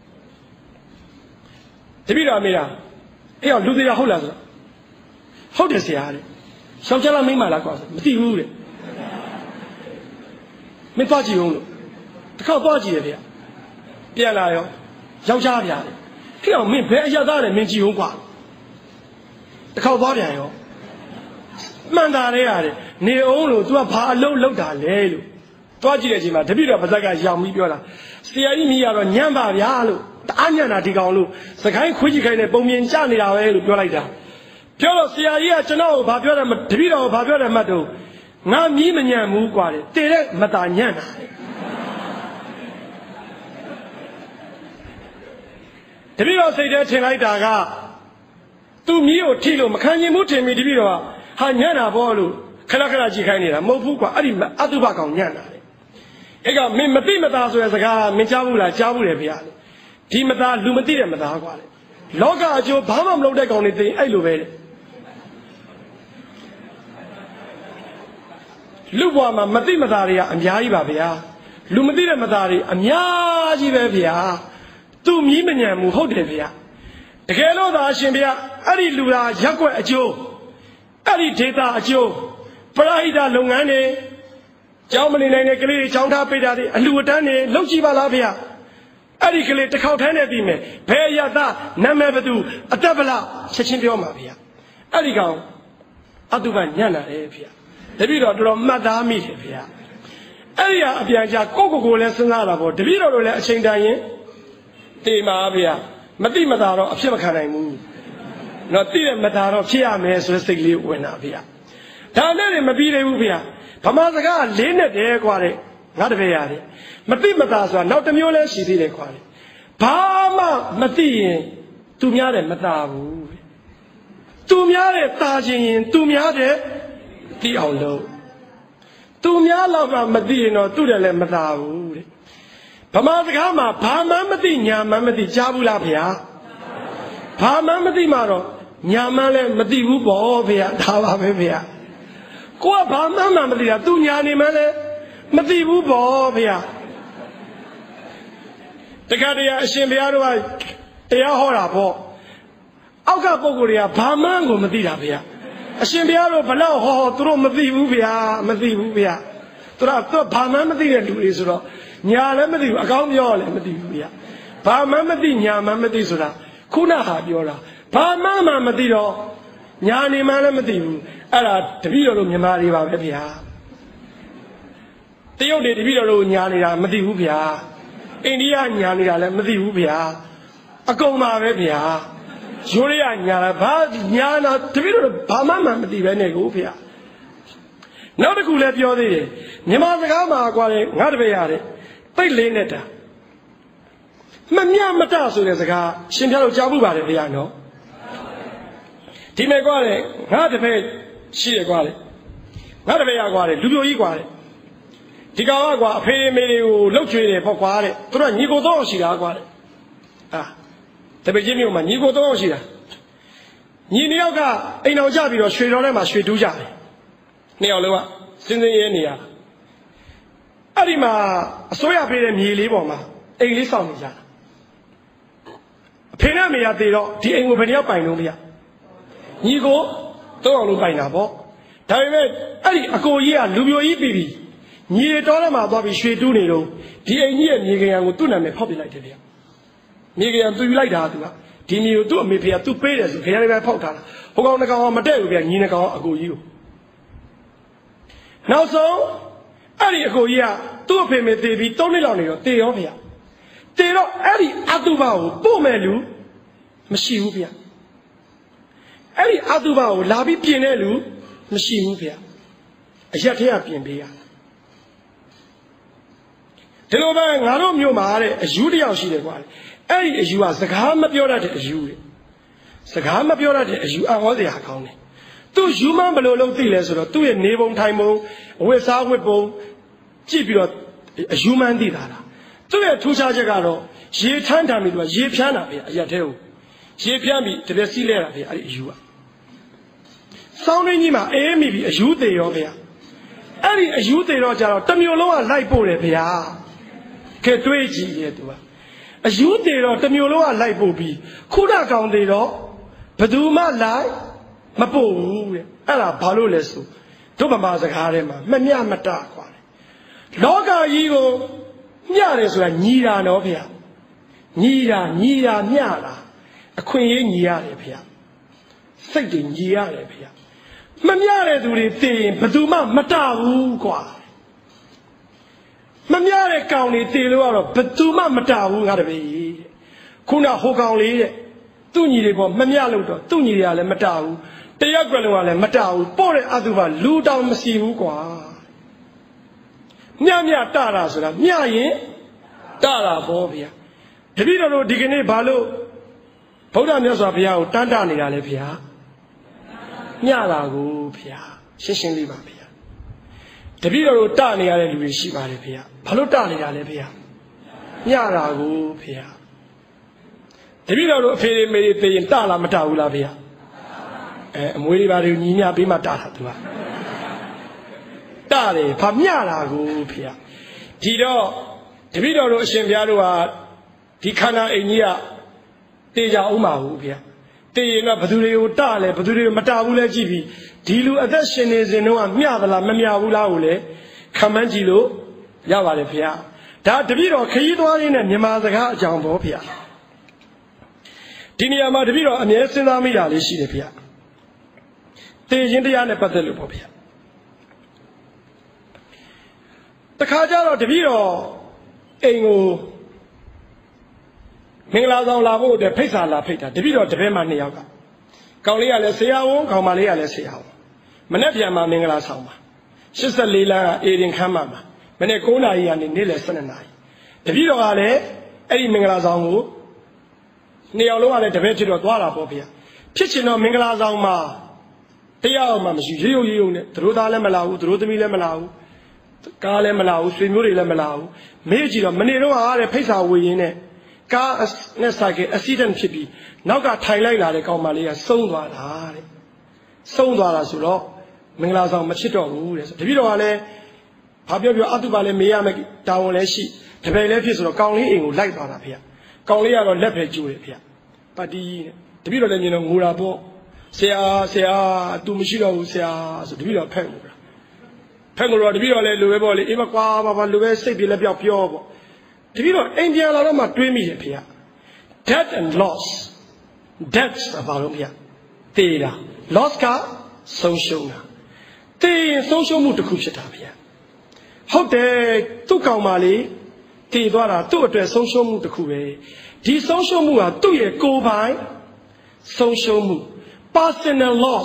တပည့်တော်မေးတာအေးလူသေးတာဟုတ်လားဆိုတော့ဟုတ်တယ်ဆရာတဲ့ရှောက်ကြလားမိမလားကွာမသိဘူးတဲ့မင်းသွားကြည့်ဦးလို့တစ်ခေါက်သွားကြည့်ရဗျာပြန်လာရောယောက်ျားဗျာခေအောင်မင်းဘယ်အရသားလဲမင်းကြည့်ဦးကွာတစ်ခေါက်သွားပြန်ရောမှန်တာလေရတယ်နေအောင်လို့ तू ကဘာအလုပ်လုပ်တာလဲလို့သွားကြည့်တဲ့အချိန်မှာတပည့်တော်ပါဇက်ကရောင်ပြီးပြောတာဆရာကြီးမိရတော့ညံ့ပါဗျာလို့တအားညံ့တာဒီကောင်လို့စကိုင်းခွေးကြီးခိုင်းနေပုံမြင်ကြနေတာပဲလို့ပြောလိုက်တာပြောတော့ဆရာကြီးကကျွန်တော်ကိုဘာပြောတယ်တပည့်တော်ကိုဘာပြောတယ်မှတ်တော့ငါမြည်မညံ့ဘူးကွာတဲ့တေတဲ့မတာညံ့တာတပည့်တော်စိတ်ထဲထင်လိုက်တာကသူမြည်ကိုထိလို့မခံရင်ဘူးထင်ပြီးတပည့်တော်ကဟာညံ့တာပေါ့လို့ခဏခဏကြည့်ခိုင်းနေတာမဟုတ်ဘူးကွာအဲ့ဒီအတုပကောင်ညံ့တာလေအဲ့ကမင်းမသိမသားဆိုတဲ့စကားမင်းကြားဘူးလားကြားဘူးတယ်ဖေရလေဒီမသားလူမသိတဲ့မသားကွာလေလောကအကျိုးဘာမှမလုပ်တဲ့ကောင်တွေသိအဲ့လိုပဲလေလူဘွားမှာမသိမသားတွေကအများကြီးပါဗျာလူမသိတဲ့မသားတွေအများကြီးပဲဗျာသူမြည်မညံမှုဟုတ်တယ်ဗျာတကယ်လို့သာရှင်ဗျာအဲ့ဒီလူသားရက်ွက်အကျိုးအဲ့ဒီဒေတာအကျိုးပရိဟိတလုပ်ငန်းတွေကျောင်းမနေနိုင်တဲ့ကလေးတွေကျောင်းထားပိတ်တာတွေအလူအတန်းတွေလုပ်ကြည့်ပါလားဗျာအဲ့ဒီကလေးတစ်ခေါက်ထမ်းနေပြီမယ်ဘယ်ရသားနာမည်ဘသူအတက်ဗလားချက်ချင်းပြောမှာဗျာအဲ့ဒီကောင်အတုပညံ့လာတယ်ဗျာတပည့်တော်တော်မှတ်သားမိတယ်ဗျာအဲ့ဒီဟာအပြန်ကြကိုလည်းစဉ်းစားတာပေါ့တပည့်တော်တို့လည်းအချိန်တန်ရင်တေးမှာဗျာမသိမသာတော့အဖြစ်မခံနိုင်ဘူးနော်သိတယ်မသာတော့ဖြစ်ရမယ်ဆိုတဲ့စိတ်လေးဝင်တာဗျာဒါနဲ့လည်းမပြီးသေးဘူးဗျာဗမာစကားလေးနဲ့တည်းကွာတဲ့ငါတပည့်ရတယ်မသိမသာဆိုတာနောက်တစ်မျိုးလဲရှိသေးတယ်ကွာတဲ့ဘာမှမသိရင်သူများတယ်မသာဘူးတဲ့သူများတယ်သာခြင်းရင်သူများတယ်သိအောင်လုပ်သူများတော့မှမသိရင်တော့သူ့တယ်လည်းမသာဘူးတဲ့ဗမာစကားမှာဘာမှမသိညာမှမသိကြားဘူးလားဗျာဘာမှမသိမှတော့ညာမှလည်းမသိဘူးပေါ့ဗျာဒါပါပဲဗျာကိုကဘာမှမသိတာသူညာနေမှလည်းမသိဘူးပေါ့ဗျာတခါတည်းအရှင်ဘုရားတို့ကတရားဟောတာပေါ့အောက်ကပုဂ္ဂိုလ်တွေကဘာမှကိုမသိတာဗျာအရှင်ဘုရားတို့ဘလောက်ဟောသူတို့မသိဘူးဗျာမသိဘူးဗျာသူတို့ဘာမှမသိတဲ့လူတွေဆိုတော့ညာလည်းမသိဘူးအကောင်းပြောလည်းမသိဘူးဗျာဘာမှမသိညာမှမသိဆိုတာခုနဟာပြောတာဘာမှမသိတော့ညာနေမှလည်းမသိဘူးအဲ့ဒါတပည့်တော်တို့မြန်မာတွေပါပဲဗျာတရုတ်တွေတပည့်တော်တို့ညာနေတာမသိဘူးဗျာအိန္ဒိယညာနေတာလည်းမသိဘူးဗျာအကုန်ပါပဲဗျာရိုးရညာတာဘာညာနာတပည့်တော်ဘာမှမသိပဲနဲ့ကိုဗျာနောက်တစ်ခုလည်းပြောသေးတယ်မြန်မာစကားမှာကွာလေငါတပည့်ရတယ်ပိတ်လေးနဲ့တာမမြမတဆိုတဲ့စကားရှင်ပြတော့ကြားဘူးပါတယ်ဗျာနော်ဒီမဲ့ကွာလေငါတပည့်ရှိရကွာလေငါတပည့်ရကွာလေလူပြိုကြီးကွာလေဒီကောင်ကကွာအဖေမေတွေကိုလှုပ်ချွေတယ်ပေါ့ကွာတဲ့သူတို့ညီကိုတော့ရှိတာကွာတဲ့တပည့်ချင်းမျိုးမှာညီကိုတော့ရှိတာညီနှစ်ယောက်ကအိမ်တော်ကြပြီးတော့ရွှေတော်ထဲမှာရွှေတူးကြတယ်နှစ်ယောက်လုံးကစင်းစင်းရဲနေရအဲ့ဒီမှာအစိုးရပေးတဲ့မြေလေးပေါ်မှာအိမ်လေးစောင့်နေကြတာအဖေနဲ့အမေကတည်တော့ဒီအိမ်ကိုဘယ်နှယောက်ပိုင်လို့မရညီကိုတော့အောင်လို့ပိုင်တာပေါ့ဒါပေမဲ့အဲ့ဒီအကိုကြီးကလူပြိုကြီးပြီးညီတော်ထဲမှာသွားပြီးရွှေတူးနေတော့ဒီအိမ်ကြီးရဲ့မြေကရံကိုသူ့နာမည်ဖောက်ပြလိုက်တယ်ဗျမြေကရံသူယူလိုက်တာသူကဒီမြေကိုသူ့အမေဖေကသူ့ပေးတယ်ဆိုခရရပဲဖောက်ထားတာဟိုကောင်တစ်ကောင်ကမတည့်ဘူးဗျညီနှစ်ကောင်ကအကိုကြီးကိုနောက်ဆုံးအဲ့ဒီအကိုကြီးကသူ့အဖေမေတည်ပြီး3နှစ်လောက်နေတော့တည်ရောဗျတည်တော့အဲ့ဒီအတုပကိုပို့မဲ့လူမရှိဘူးဗျအဲ့ဒီအတုပကိုလာပြီးပြင်တဲ့လူမရှိဘူးဗျအရက်ထဲကပြင်ပေးရဒီလိုပဲငါတို့မျိုးမှာတဲ့အယူတယောက်ရှိတယ်ကွာအဲ့ဒီအယူကစကားမပြောတတ်တဲ့အယူလေစကားမပြောတတ်တဲ့အယူအဟောစရာကောင်းတယ်သူယူမှဘယ်လိုလုပ်သိလဲဆိုတော့သူ့ရဲ့နေပုံထိုင်ပုံအဝတ်စားဝတ်ပုံကြည့်ပြီးတော့အယူမှန်းသိတာလားသူ့ရဲ့ထူးခြားချက်ကတော့ရေထမ်းတာပြီးတော့ရေဖြန်းတာပဲအရက်ထဲကိုရေဖြန်းပြီးတပြက်စီးလဲတာပဲအဲ့ဒီအယူကစောင်းရင်းကြီးမှာအေးမိပြီးအယူသေးရောဗျာအဲ့ဒီအယူသေးတော့ကြတော့တစ်မျိုးလုံးကလိုက်ပို့တယ်ဗျာကဲတွေးကြည့်ရဲ့သူကအယူသေးတော့တစ်မျိုးလုံးကလိုက်ပို့ပြီးခုနကောင်သေးတော့ဘယ်သူမှလိုက်မပို့ဘူးတဲ့အဲ့ဒါဘာလို့လဲဆိုတို့ဗမာစကားထဲမှာမမျှမတခွာတယ်လောကကြီးကိုမျှတယ်ဆိုတာညီတာနော်ဗျာညီတာမျှတာအခွင့်အရေးညီရတယ်ဗျာစိတ်တွေညီရတယ်ဗျာမမျှတဲ့သူတွေသိရင်ဘယ်သူမှမတဘူးကွာမမျှတဲ့ကောင်တွေသိလို့ကတော့ဘယ်သူမှမတဘူးငါတပည့်တဲ့ခုနဟိုကောင်လေးတဲ့သူ့ညီတွေပေါ်မမျှလို့တော့သူ့ညီတွေကလည်းမတဘူးတရက်ကွက်လုံးကလည်းမတဘူးပို့တဲ့အတုပါလူတောင်မရှိဘူးကွာမျှတတာဆိုတာမျှရင်တတာပေါ့ဗျာတပည့်တော်တို့ဒီကနေ့ဘာလို့ဗုဒ္ဓမြတ်စွာဘုရားကိုတန်းတနေတာလဲဗျာမျှတာကိုဗျာရှင်းရှင်းလေးပါဗျာတပည့်တော်တို့တနေရတဲ့လူတွေရှိပါတယ်ဗျာဘာလို့တနေတာလဲဗျာမျှတာကိုဗျာတပည့်တော်တို့အဖေတွေမေတွေသိရင်တလားမတဘူးလားဗျာအမွေတွေပါတွေညီမျှပြီးမှတတာသူကတတယ်ဘာမျှတာကိုဗျာဒီတော့တပည့်တော်တို့အရှင်ဘုရားတို့ဟာဒီခန္ဓာအိမ်ကြီးကတေကြအောင်ပါဘူးဗျာတေရင်တော့ဘသူတွေကိုတလဲဘသူတွေမတဘူးလဲကြည့်ပြီးဒီလူအသက်ရှင်နေစဉ်တော့မျှသလားမမျှဘူးလားကိုလည်းခံမှန်းကြည့်လို့ရပါတယ်ဗျာဒါတပည့်တော်ခရီးသွားရင်းနဲ့မြန်မာစကားအကြောင်းပေါ့ဗျာဒီနေရာမှာတပည့်တော်အမြဲစဉ်းစားမိတာလေးရှိတယ်ဗျာတေခြင်းတရားနဲ့ပတ်သက်လို့ပေါ့ဗျာတခါကျတော့တပည့်တော်အိမ်ကိုမင်္ဂလာဆောင်လာဖို့အတွက်ဖိတ်စာလာဖိတ်တာတပည့်တော်တပည့်မှ2ယောက်ကကောင်လေးကလည်းဆရာဝန်ကောင်မလေးကလည်းဆရာဝန်မနေ့ပြန်မှာမင်္ဂလာဆောင်ပါ84လမ်းကအေရင်ခမ်းမှာမနေ့9နာရီကနေနေ့လယ်12နာရီတပည့်တော်ကလည်းအဲ့ဒီမင်္ဂလာဆောင်ကို2ယောက်လုံးကလည်းတပည့်ဖြစ်တော့သွားတာပေါ့ဗျာဖြစ်ချင်တော့မင်္ဂလာဆောင်မှာတရားမှမရှိရေရုံနဲ့သူတို့သားလည်းမလာဘူးသူတို့သမီးလည်းမလာဘူးကားလည်းမလာဘူးဆွေမျိုးတွေလည်းမလာဘူးမေးကြည့်တော့မနေ့တော့အားတဲ့ဖိတ်စာဝေရင်းနဲ့ကားနဲ့ဆိုင်ကယ် accident ဖြစ်ပြီးနောက်ကထိုင်လိုက်လာတဲ့ကောင်မလေးကဆုံးသွားတာတဲ့ဆုံးသွားတာဆိုတော့မင်္ဂလာဆောင်မဖြစ်တော့ဘူးတဲ့ဆိုတပည့်တော်ကလည်းဘာပြောအတုပါလည်းမေးရမယ်တာဝန်လည်းရှိတပည့်လည်းဖြစ်ဆိုတော့ကောင်လေးအိမ်ကိုလိုက်သွားတာဖေ။ကောင်လေးကတော့လက်ပဲကျိုးတယ်ဖေ။ပတ်တီးတဲ့တပည့်တော်လည်းမြင်တော့ငိုတာပေါ့ဆရာ तू မရှိတော့ဘူးဆရာဆိုတပည့်တော်ဖက်ငိုတာဖက်ငိုတော့တပည့်တော်လည်းလိုပဲပေါ့လေအေးမကွာဘာလိုပဲစိတ်ပြေလည်းပြောပေါ့တပည့်တော်အိမ်ပြန်လာတော့မှတွေးမိတယ်ဖေ။ death and loss death ဘာလို့ဖေ။တေးတာ loss ကဆုံးရှုံးတာတေးရင်ဆုံးရှုံးမှုတစ်ခုဖြစ်တာဖေ။ဟုတ်တယ်သူ့ကောင်မလေးတည်သွားတာသူ့အတွက်ဆုံးရှုံးမှုတစ်ခုပဲဒီဆုံးရှုံးမှုကသူ့ရဲ့ကိုယ်ပိုင်ဆုံးရှုံးမှု personal loss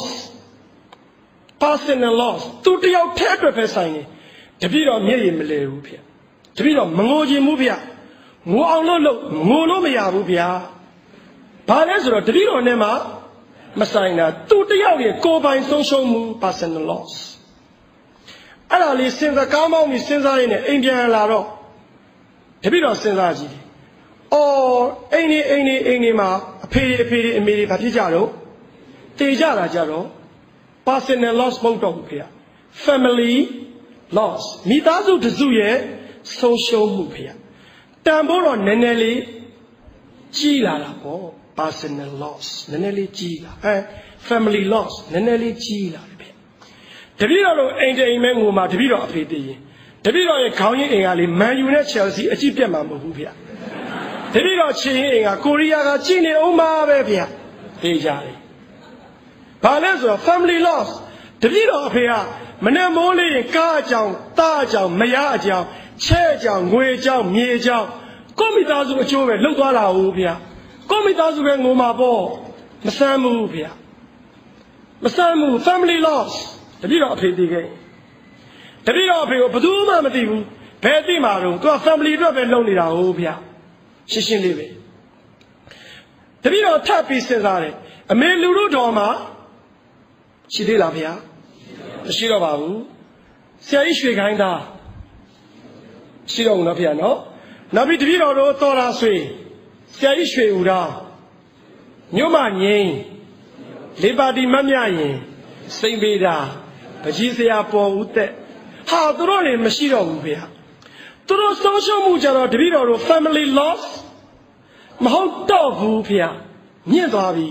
သူတယောက်တည်းအတွက်ပဲဆိုင်နေတပည့်တော်မျက်ရည်မလဲဘူးဗျတပည့်တော်မငိုချင်ဘူးဗျငိုအောင်လို့ငိုလို့မရဘူးဗျဘာလဲဆိုတော့တပည့်တော်နဲ့မှမဆိုင်တာသူတယောက်ရဲ့ကိုယ်ပိုင်ဆုံးရှုံးမှု personal loss အဲ့ဒါလေးစဉ်းစားကောင်းပြီးစဉ်းစားရင်းနဲ့အိမ်ပြန်လာတော့တပည့်တော်စဉ်းစားကြည့်တယ်။အိမ်နေမှာအဖေတွေအမေတွေဘာဖြစ်ကြတော့တေကြတာကြတော့ personal loss မဟုတ်တော့ဘူးဖေ။ family loss မိသားစုတစုရဲ့ဆုံးရှုံးမှုဖေ။တန်ဖိုးတော့နည်းနည်းလေးကြီးလာတာပေါ့ personal loss နည်းနည်းလေးကြီးလာfamily loss နည်းနည်းလေးကြီးလာတယ်ဖေ။တပည့်တော်တို့အိမ်တိမ်မဲငိုမှာတပည့်တော်အဖေတည်ရင်တပည့်တော်ရဲ့ခေါင်းရင်းအိမ်ကလေမန်ယူနဲ့ Chelsea အကြည့်ပြတ်မှာမဟုတ်ဘူးဖေ။တပည့်တော်ချင်ရင်အိမ်ကကိုရီးယားကကြည့်နေအောင်ပါပဲဖေ။သိကြတယ်။ဘာလဲဆိုတော့ family loss တပည့်တော်အဖေကမနဲ့မိုးလေးရင်ကားအကြောင်းသားအကြောင်းမယားအကြောင်းချဲအကြောင်းငွေအကြောင်းမြေအကြောင်းကိုမိသားစုအချိုးပဲလှုပ်သွားတာဟုတ်ဖေ။ကိုမိသားစုပဲငိုမှာပေါ့မဆမ်းဘူးဖေ။မဆမ်းဘူး family loss တပည့်တော်အဖေသိခဲ့တပည့်တော်အဖေကိုဘယ်သူမှမသိဘူးဘယ်သိမှာတော့သူက family အတွက်ပဲလုပ်နေတာဟုတ်ဖေ။ရှင်းရှင်းလေးပဲတပည့်တော်ထပ်ပြီးစဉ်းစားတယ်အမေလူတို့တော်မှာရှိသေးလားဖေ။မရှိတော့ပါဘူးဆရာကြီးရွှေခိုင်းသားရှိတော့ဘူးနော်ဖေ။နော်နောက်ပြီးတပည့်တော်တို့တော်တာဆွေဆရာကြီးရွှေဦးသားမြို့မငိမ့်လေပါတီမတ်မြရင်စိန်ပေတာပကြီးဆရာပေါ်ဦးသက်ဟာသူတို့တွေမရှိတော့ဘူးဖေ။သူတို့ဆုံးရှုံးမှုကြတော့တပည့်တော်တို့ family loss မဟုတ်တော့ဘူးဖေ။မြင့်သွားပြီ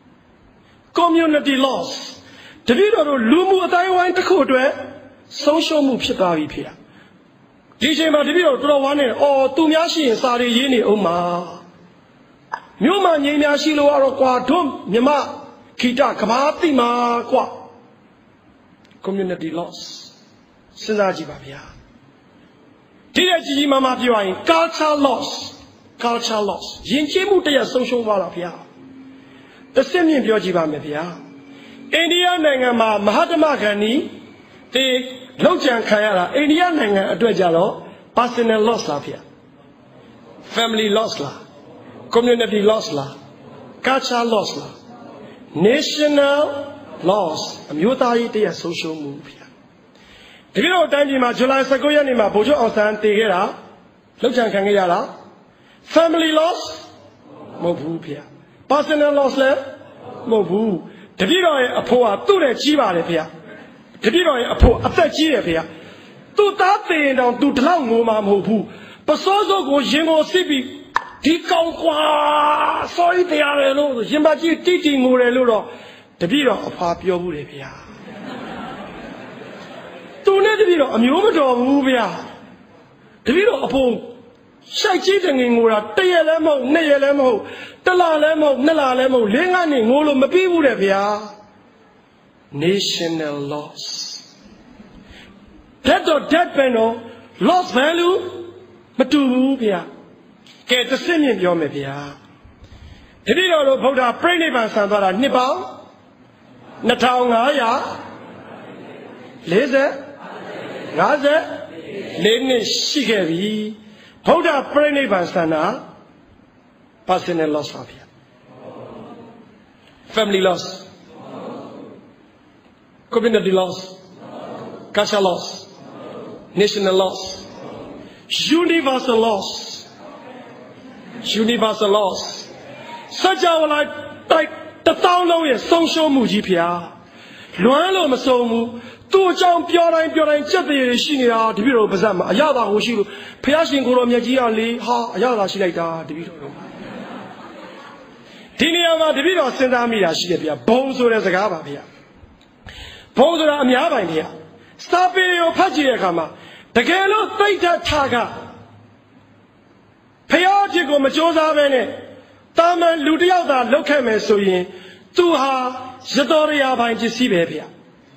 community loss တပည့်တော်တို့လူမှုအတိုင်းဝိုင်းတစ်ခုအတွက်ဆုံးရှုံးမှုဖြစ်သွားပြီဖေ။ဒီချိန်မှာတပည့်တော်တော်ဝမ်းနေတယ်အော်သူများရှိရင်စာတွေရေးနေအောင်မှာမြို့မှာငြိမ်များရှိလို့ကတော့ကွာတို့မြမခိတကဘာတိမှာကွာ community loss စဉ်းစားကြည့်ပါဗျာဒီတဲ့ကြီးကြီးမားမားပြောရင် culture loss ယဉ်ကျေးမှုတရားဆုံးရှုံးသွားတာဗျာတစ်စက်မြင့်ပြောကြည့်ပါမယ်ဗျာအိန္ဒိယနိုင်ငံမှာမဟာတမဂန္ဒီတေလောက်ကြံခံရတာအိန္ဒိယနိုင်ငံအတွက်ကြတော့ personal loss လားဗျာ family loss လား community loss လား culture loss လား national loss အမျိုးသားရေးတရားဆုံးရှုံးမှုဗျာဒီလိုအတိုင်းပြည်မှာဇူလိုင်19ရက်နေ့မှာဗိုလ်ချုပ်အောင်ဆန်းတည်ခဲ့တာလောက်ကြံခံခဲ့ရတာ family loss မဟုတ်ဘူးဗျာ personal loss လည်းမဟုတ်ဘူးတပည့်တော်ရဲ့အဖိုးကသူ့နဲ့ကြီးပါတယ်ဗျာတပည့်တော်ရဲ့အဖိုးအသက်ကြီးတယ်ဗျာသူ့သားသိရင်တောင်သူဒီလောက်ငိုမှာမဟုတ်ဘူးပစိုးစိုးကိုရင်ကိုစစ်ပြီးဒီကောင်ကွာ sorry တရားတယ်လို့ရင်မကြီးတိတိငိုတယ်လို့တော့တပည့်တော်အဖာပြောဘူးတယ်ဗျာသူနဲ့တပည့်တော်အမျိုးမတော်ဘူးဗျာတပည့်တော်အဖိုးရှိုက်ကြီးတဲ့ငငိုတာတရက်လည်းမဟုတ်နှစ်ရက်လည်းမဟုတ်တလလည်းမဟုတ်နှစ်လလည်းမဟုတ်လေးငါးနှစ်ငိုလို့မပြီးဘူးတဲ့ဗျာ national loss that ပဲနော် loss value မတူဘူးဗျာကဲတစ်စက်မြင့်ပြောမယ်ဗျာတပည့်တော်တို့ဗုဒ္ဓပြိဋိဘံဆံသွားတာနှစ်ပေါင်း2540 54နှစ်ရှိခဲ့ပြီဗုဒ္ဓပြိဋိဘံဆံတာ personal loss ပါဗျာ family loss community loss cultural loss national loss universal loss စကြဝဠာတိုက်တသောင်းလုံးရဲ့ဆုံးရှုံးမှုကြီးဗျာလွမ်းလို့မဆုံးဘူးသူ့အကြောင်းပြောတိုင်းကြက်တရေရှိနေတာတပည့်တော်ပါဇက်မှာအရသာကိုရှိလို့ဖះရှင်ကိုတော်မြတ်ကြီးကလေဟာအရသာရှိလိုက်တာတပည့်တော်ဒီနေရာမှာတပည့်တော်စဉ်းစားမိတာရှိတယ်ဗျာဘုံဆိုတဲ့စကားပါဗျာဘုံဆိုတာအများပိုင်ဗျာစာပေကိုဖတ်ကြည့်တဲ့အခါမှာတကယ်လို့သိတတ်တာကဖះဖြစ်ကိုမကြိုးစားပဲနဲ့တာမန်လူတယောက်သာလောက်ခဲ့မယ်ဆိုရင်သူဟာရတော်ရရာပိုင်ပစ္စည်းပဲဗျာ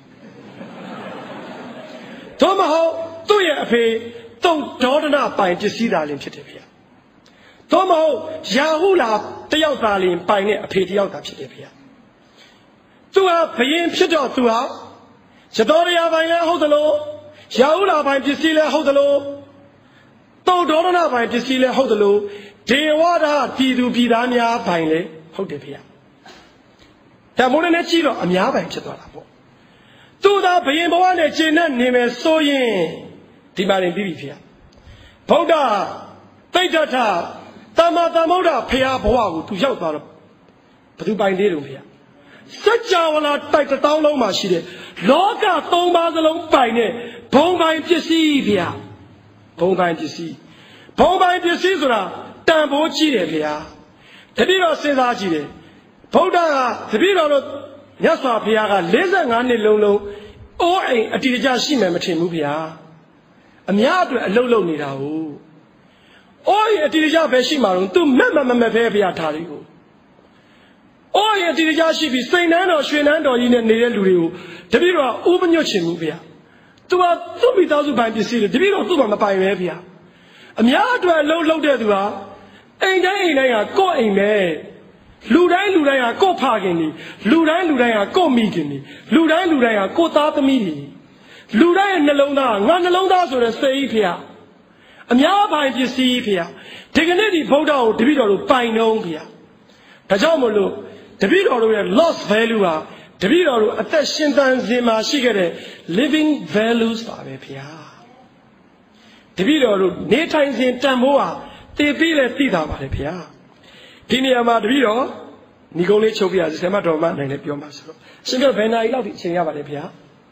သို့မဟုတ်သူ့ရဲ့အဖေတုံဒေါဒနာပိုင်ပစ္စည်းသာလင်ဖြစ်တယ်ဗျာသို့မဟုတ်ယာဟုလာတယောက်သာလင်ပိုင်တဲ့အဖေတယောက်သာဖြစ်တယ်ဗျာသူဟာဘယင်ဖြစ်တော့သူဟာရတော်ရရာပိုင်လည်းဟုတ်သလိုယာဟုလာပိုင်ပစ္စည်းလည်းဟုတ်သလိုတုံဒေါဒနာပိုင်ပစ္စည်းလည်းဟုတ်သလိုဒေဝဒပြည်သူပြည်သားများပိုင်လေဟုတ်တယ်ဖေ။ဒါမို့လည်းကြည့်တော့အများပိုင်ဖြစ်သွားတာပေါ့။သူသာဘယင်ဘဝနဲ့ကျင့်နဲ့နေမယ်ဆိုရင်ဒီမှာရင်ပြီးပြီဖေ။ဗုဒ္ဓသိတ္တထသမ္မာသမ္ဗုဒ္ဓဖေဘဝကိုသူရောက်သွားတော့ဘယ်သူပိုင်သေးတုံဖေ။ Sajawala tight a down machine. Loka Tomba the long pine, Pomba in Pisia. Pomba in Pisi. Pomba in Pisisra, Tambo Chile. Tabiro says Agile. Poda, Tabiro, Yasa Piaga, Lizan Anni Lolo, or a Tijashi Mematimubia. A miad a lolo nidao. Oi a Tija Beshimarum, to Memamavia Tario. Oi a Tijashi be Saint Anno, Shenando in a Nelu, Tabiro, open your chimubia. To a 2,000 by the city, Tabiro Tuma Pioneer. A miad a low dedua, ain't I go in there. Ludai go pagini, Ludai go meetini, Ludai go tatami. Ludai and Nelona, one alone so the Sapia. A mia by the Sapia. Take an eddy bodo, the video by no pia. Tajamolo, the video lost value, the video at the Shintan Zima Shigere, living values of a pia. The video, Natines in Tamboa, they feel a theatre of a pia. Tinia Madrio, Nicole Chopia, the Sematoma, and Pio Master. Single Vena, I love it, Signava de Pia.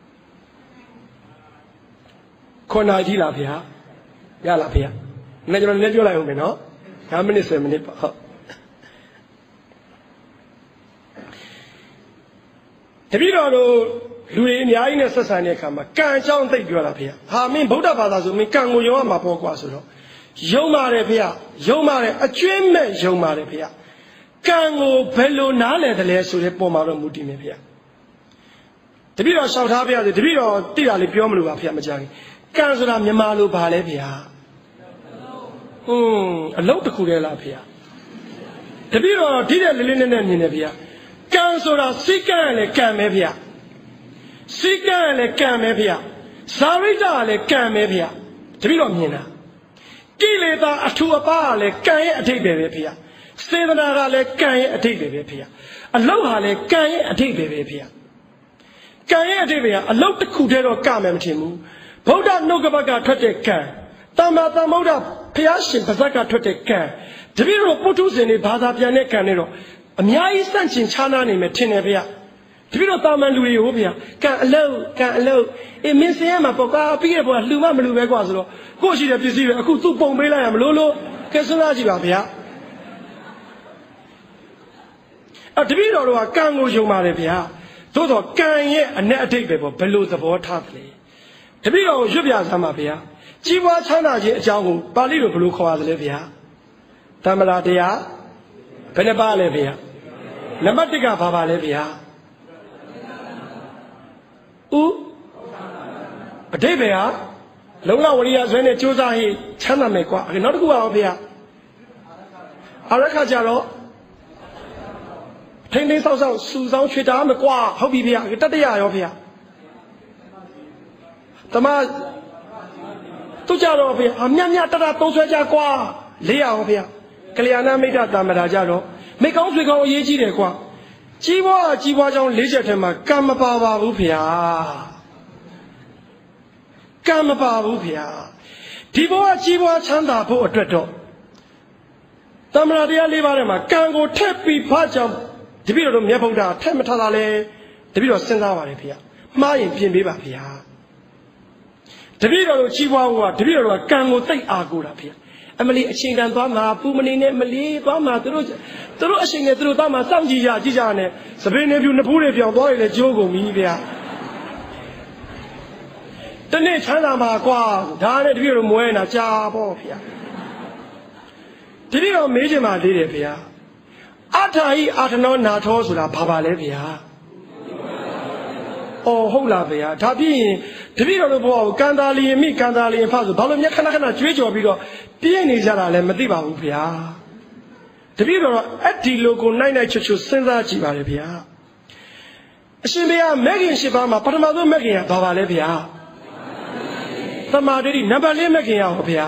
Kona di la Pia, Yala Pia. Natural Nebula, no? How many 7 minutes? The video, Louis, the Ines Society, can't sound take you up here. I mean, Buddha Fathers, me can't go your Mapo. Yomare Pia, Yomare, a dream, Yomare Pia. Kango Bello Nale, the less to the Pomaro Mutimia. The Biro South Avia, the Biro Tirali Piomlu of Yamajani. Kanzara Yamalu Balevia. A lot of Kurela Pia. The Biro Tira Linen and Ninevia. Kanzora Sika and Camevia. Sika and Camevia. Sarita and Camevia. The Biro Mina. Kileta Atua le Kay a take pia. Stevena le Kay a take pia. Aloha le Kay a take pia. Kay a devia, a lot of Kudero Kamem Timu. Poda Nogabaga Tote Kan. Tamata Moda Piashin Pazaka Tote Kan. The Viro Putus in the Bada Piane Canero. A Miai Sanchin Chana in Metinevia. The Viro Taman Louis Ubia. Can allow. It means Yama Poca, Piabo, Luma Lubeguazlo. Go see the Pizzi, a good 2 Bombela and Lolo, Casanaji Babia. At the Viro, a Kango Yomarevia. Toto can ye a net paper below the board tartly. The Viro Jubia Zamabia. Chiwa Chana Jangu, Balilo Blue Coalevia. Tamaladea. Penebalevia. Namatica Babalevia. A Devia. Lola Waria Zene Chuzahi, Chana Mequa, and not go out here. Arakajaro 10,000 Susan Chita Mequa, Hobibia, Tatia of here. Tama Tujaro of here, Amyanya Tata Tosa Qua, Lea of here. Kaliana made that Damarajaro. Make out we go Yeji de Qua. Chiwa John Legitima, Kamapa Upia. Kamapa Upia. Tiboa Chiwa Chanda Po Treto. Tamaradia Livarema, Kango Tepi Pacham, the Biro Yaboda, Tematale, the Biro Sendavaripia, Mayan Pimbiba Pia. The Biro Chihuahua, the Biro Kango Take Agura Pia. Emily Chingan Bama, Pumani, Emily Bama, through a singer through Dama, Samjija, Jijane, Sabrina, you Napuri, boy, the Jogo, Mivia. The name Chanama Qua, Dana, the Biro Muena, Jabopia. The Biro Majima did Pia. Atai Atanon Natos with a Pabalevia. Oh, Holavia, Tabi, the Biro Bo, Gandali, me, Gandali, and Fazo, Dolomia Kanaka, Trijo Biro. Pianizara le Madiba Upia. The Biro at the local 9 churches Senza Chivalevia. Shibia Megan Shibama, Patamado Megia, Bavalevia. Tamadi, Nabale Megia Opia.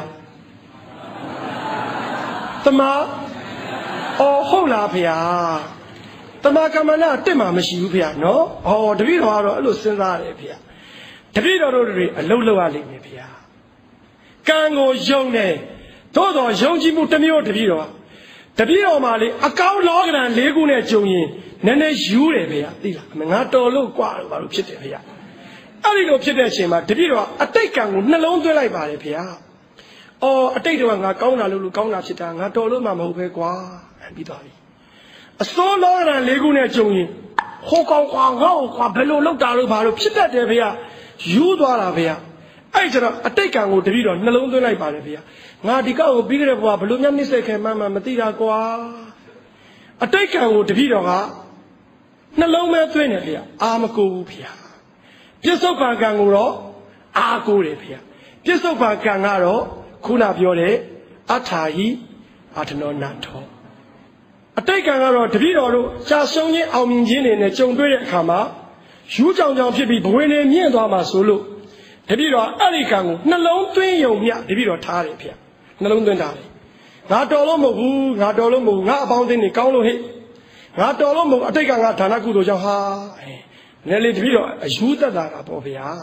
Tama or Holapia. Tamakamana, Tema Meshupia, no? Oh, the Biro Lucinda Lepia. The Biro a Lolo Alipia. Kango Jone. Todo Jonji Mutamio de Viro. The Viro Mali, a cow log and Legune Juni, နည်းနည်းယူတယ်ဖေသိလားငါတော်လို့กว่าလို့ဘာလို့ဖြစ်တယ်ဖေအဲ့ဒီလိုဖြစ်တဲ့အချိန်မှာတပည့်တော်အတိတ်ကံကိုနှလုံးသွင်းလိုက်ပါတယ်ဖေအော်အတိတ်တော့ငါကောင်းတာလို့ကောင်းတာဖြစ်တာငါတော်လို့မှမဟုတ်ပဲကွာပြီးသွားပြီအစိုးလောကရန်၄ခုနဲ့ကြုံရင်ဟိုကောင်ကွာငါ့ကိုကွာဘယ်လိုလုပ်တာလို့ဘာလို့ဖြစ်တတ်တယ်ဖေယူသွားတာဖေအဲ့ကျတော့အတိတ်ကံကိုတပည့်တော်နှလုံးသွင်းလိုက်ပါတယ်ဖေငါဒီကောက်ကိုပြီးကြတဲ့ဘဝဘလို့များနှိမ့်ဆက်ခဲ့မှမသိတာကွာအတိတ်ကံကိုတပည့်တော်ကနှလုံးမဲသွင်းတယ်ဖေအာမကိုဘူးဖေပြစ္ဆုတ်ပံကံကိုတော့အာကိုတယ်ဖေပြစ္ဆုတ်ပံကံကတော့ခုနပြောတဲ့အထာဟိအာထနောနာထောအတိတ်ကံကတော့တပည့်တော်တို့ကြာဆုံးခြင်းအောင်မြင်ခြင်းတွေနဲ့ကြုံတွေ့တဲ့အခါမှာယူးကြောင်ကြောင်ဖြစ်ပြီးဘဝင်တွေမြင့်သွားမှာဆိုလို့တပည့်တော်အဲ့ဒီကံကိုနှလုံးသွင်းယုံမြတပည့်တော်ထားတယ်ဖေနှလုံးသွင်းထားတယ်ငါတော်လို့မဟုတ်ဘူးငါတော်လို့မဟုတ်ငါအပေါင်းအသင်းတွေကောင်းလို့ဟဲ့ငါတော်လို့မဟုတ်အတိတ်ကငါဌာနကုသိုလ်ကြောင့်ဟာနည်းလေတပည့်တော်အယူသက်တာကပေါ့ဗျာ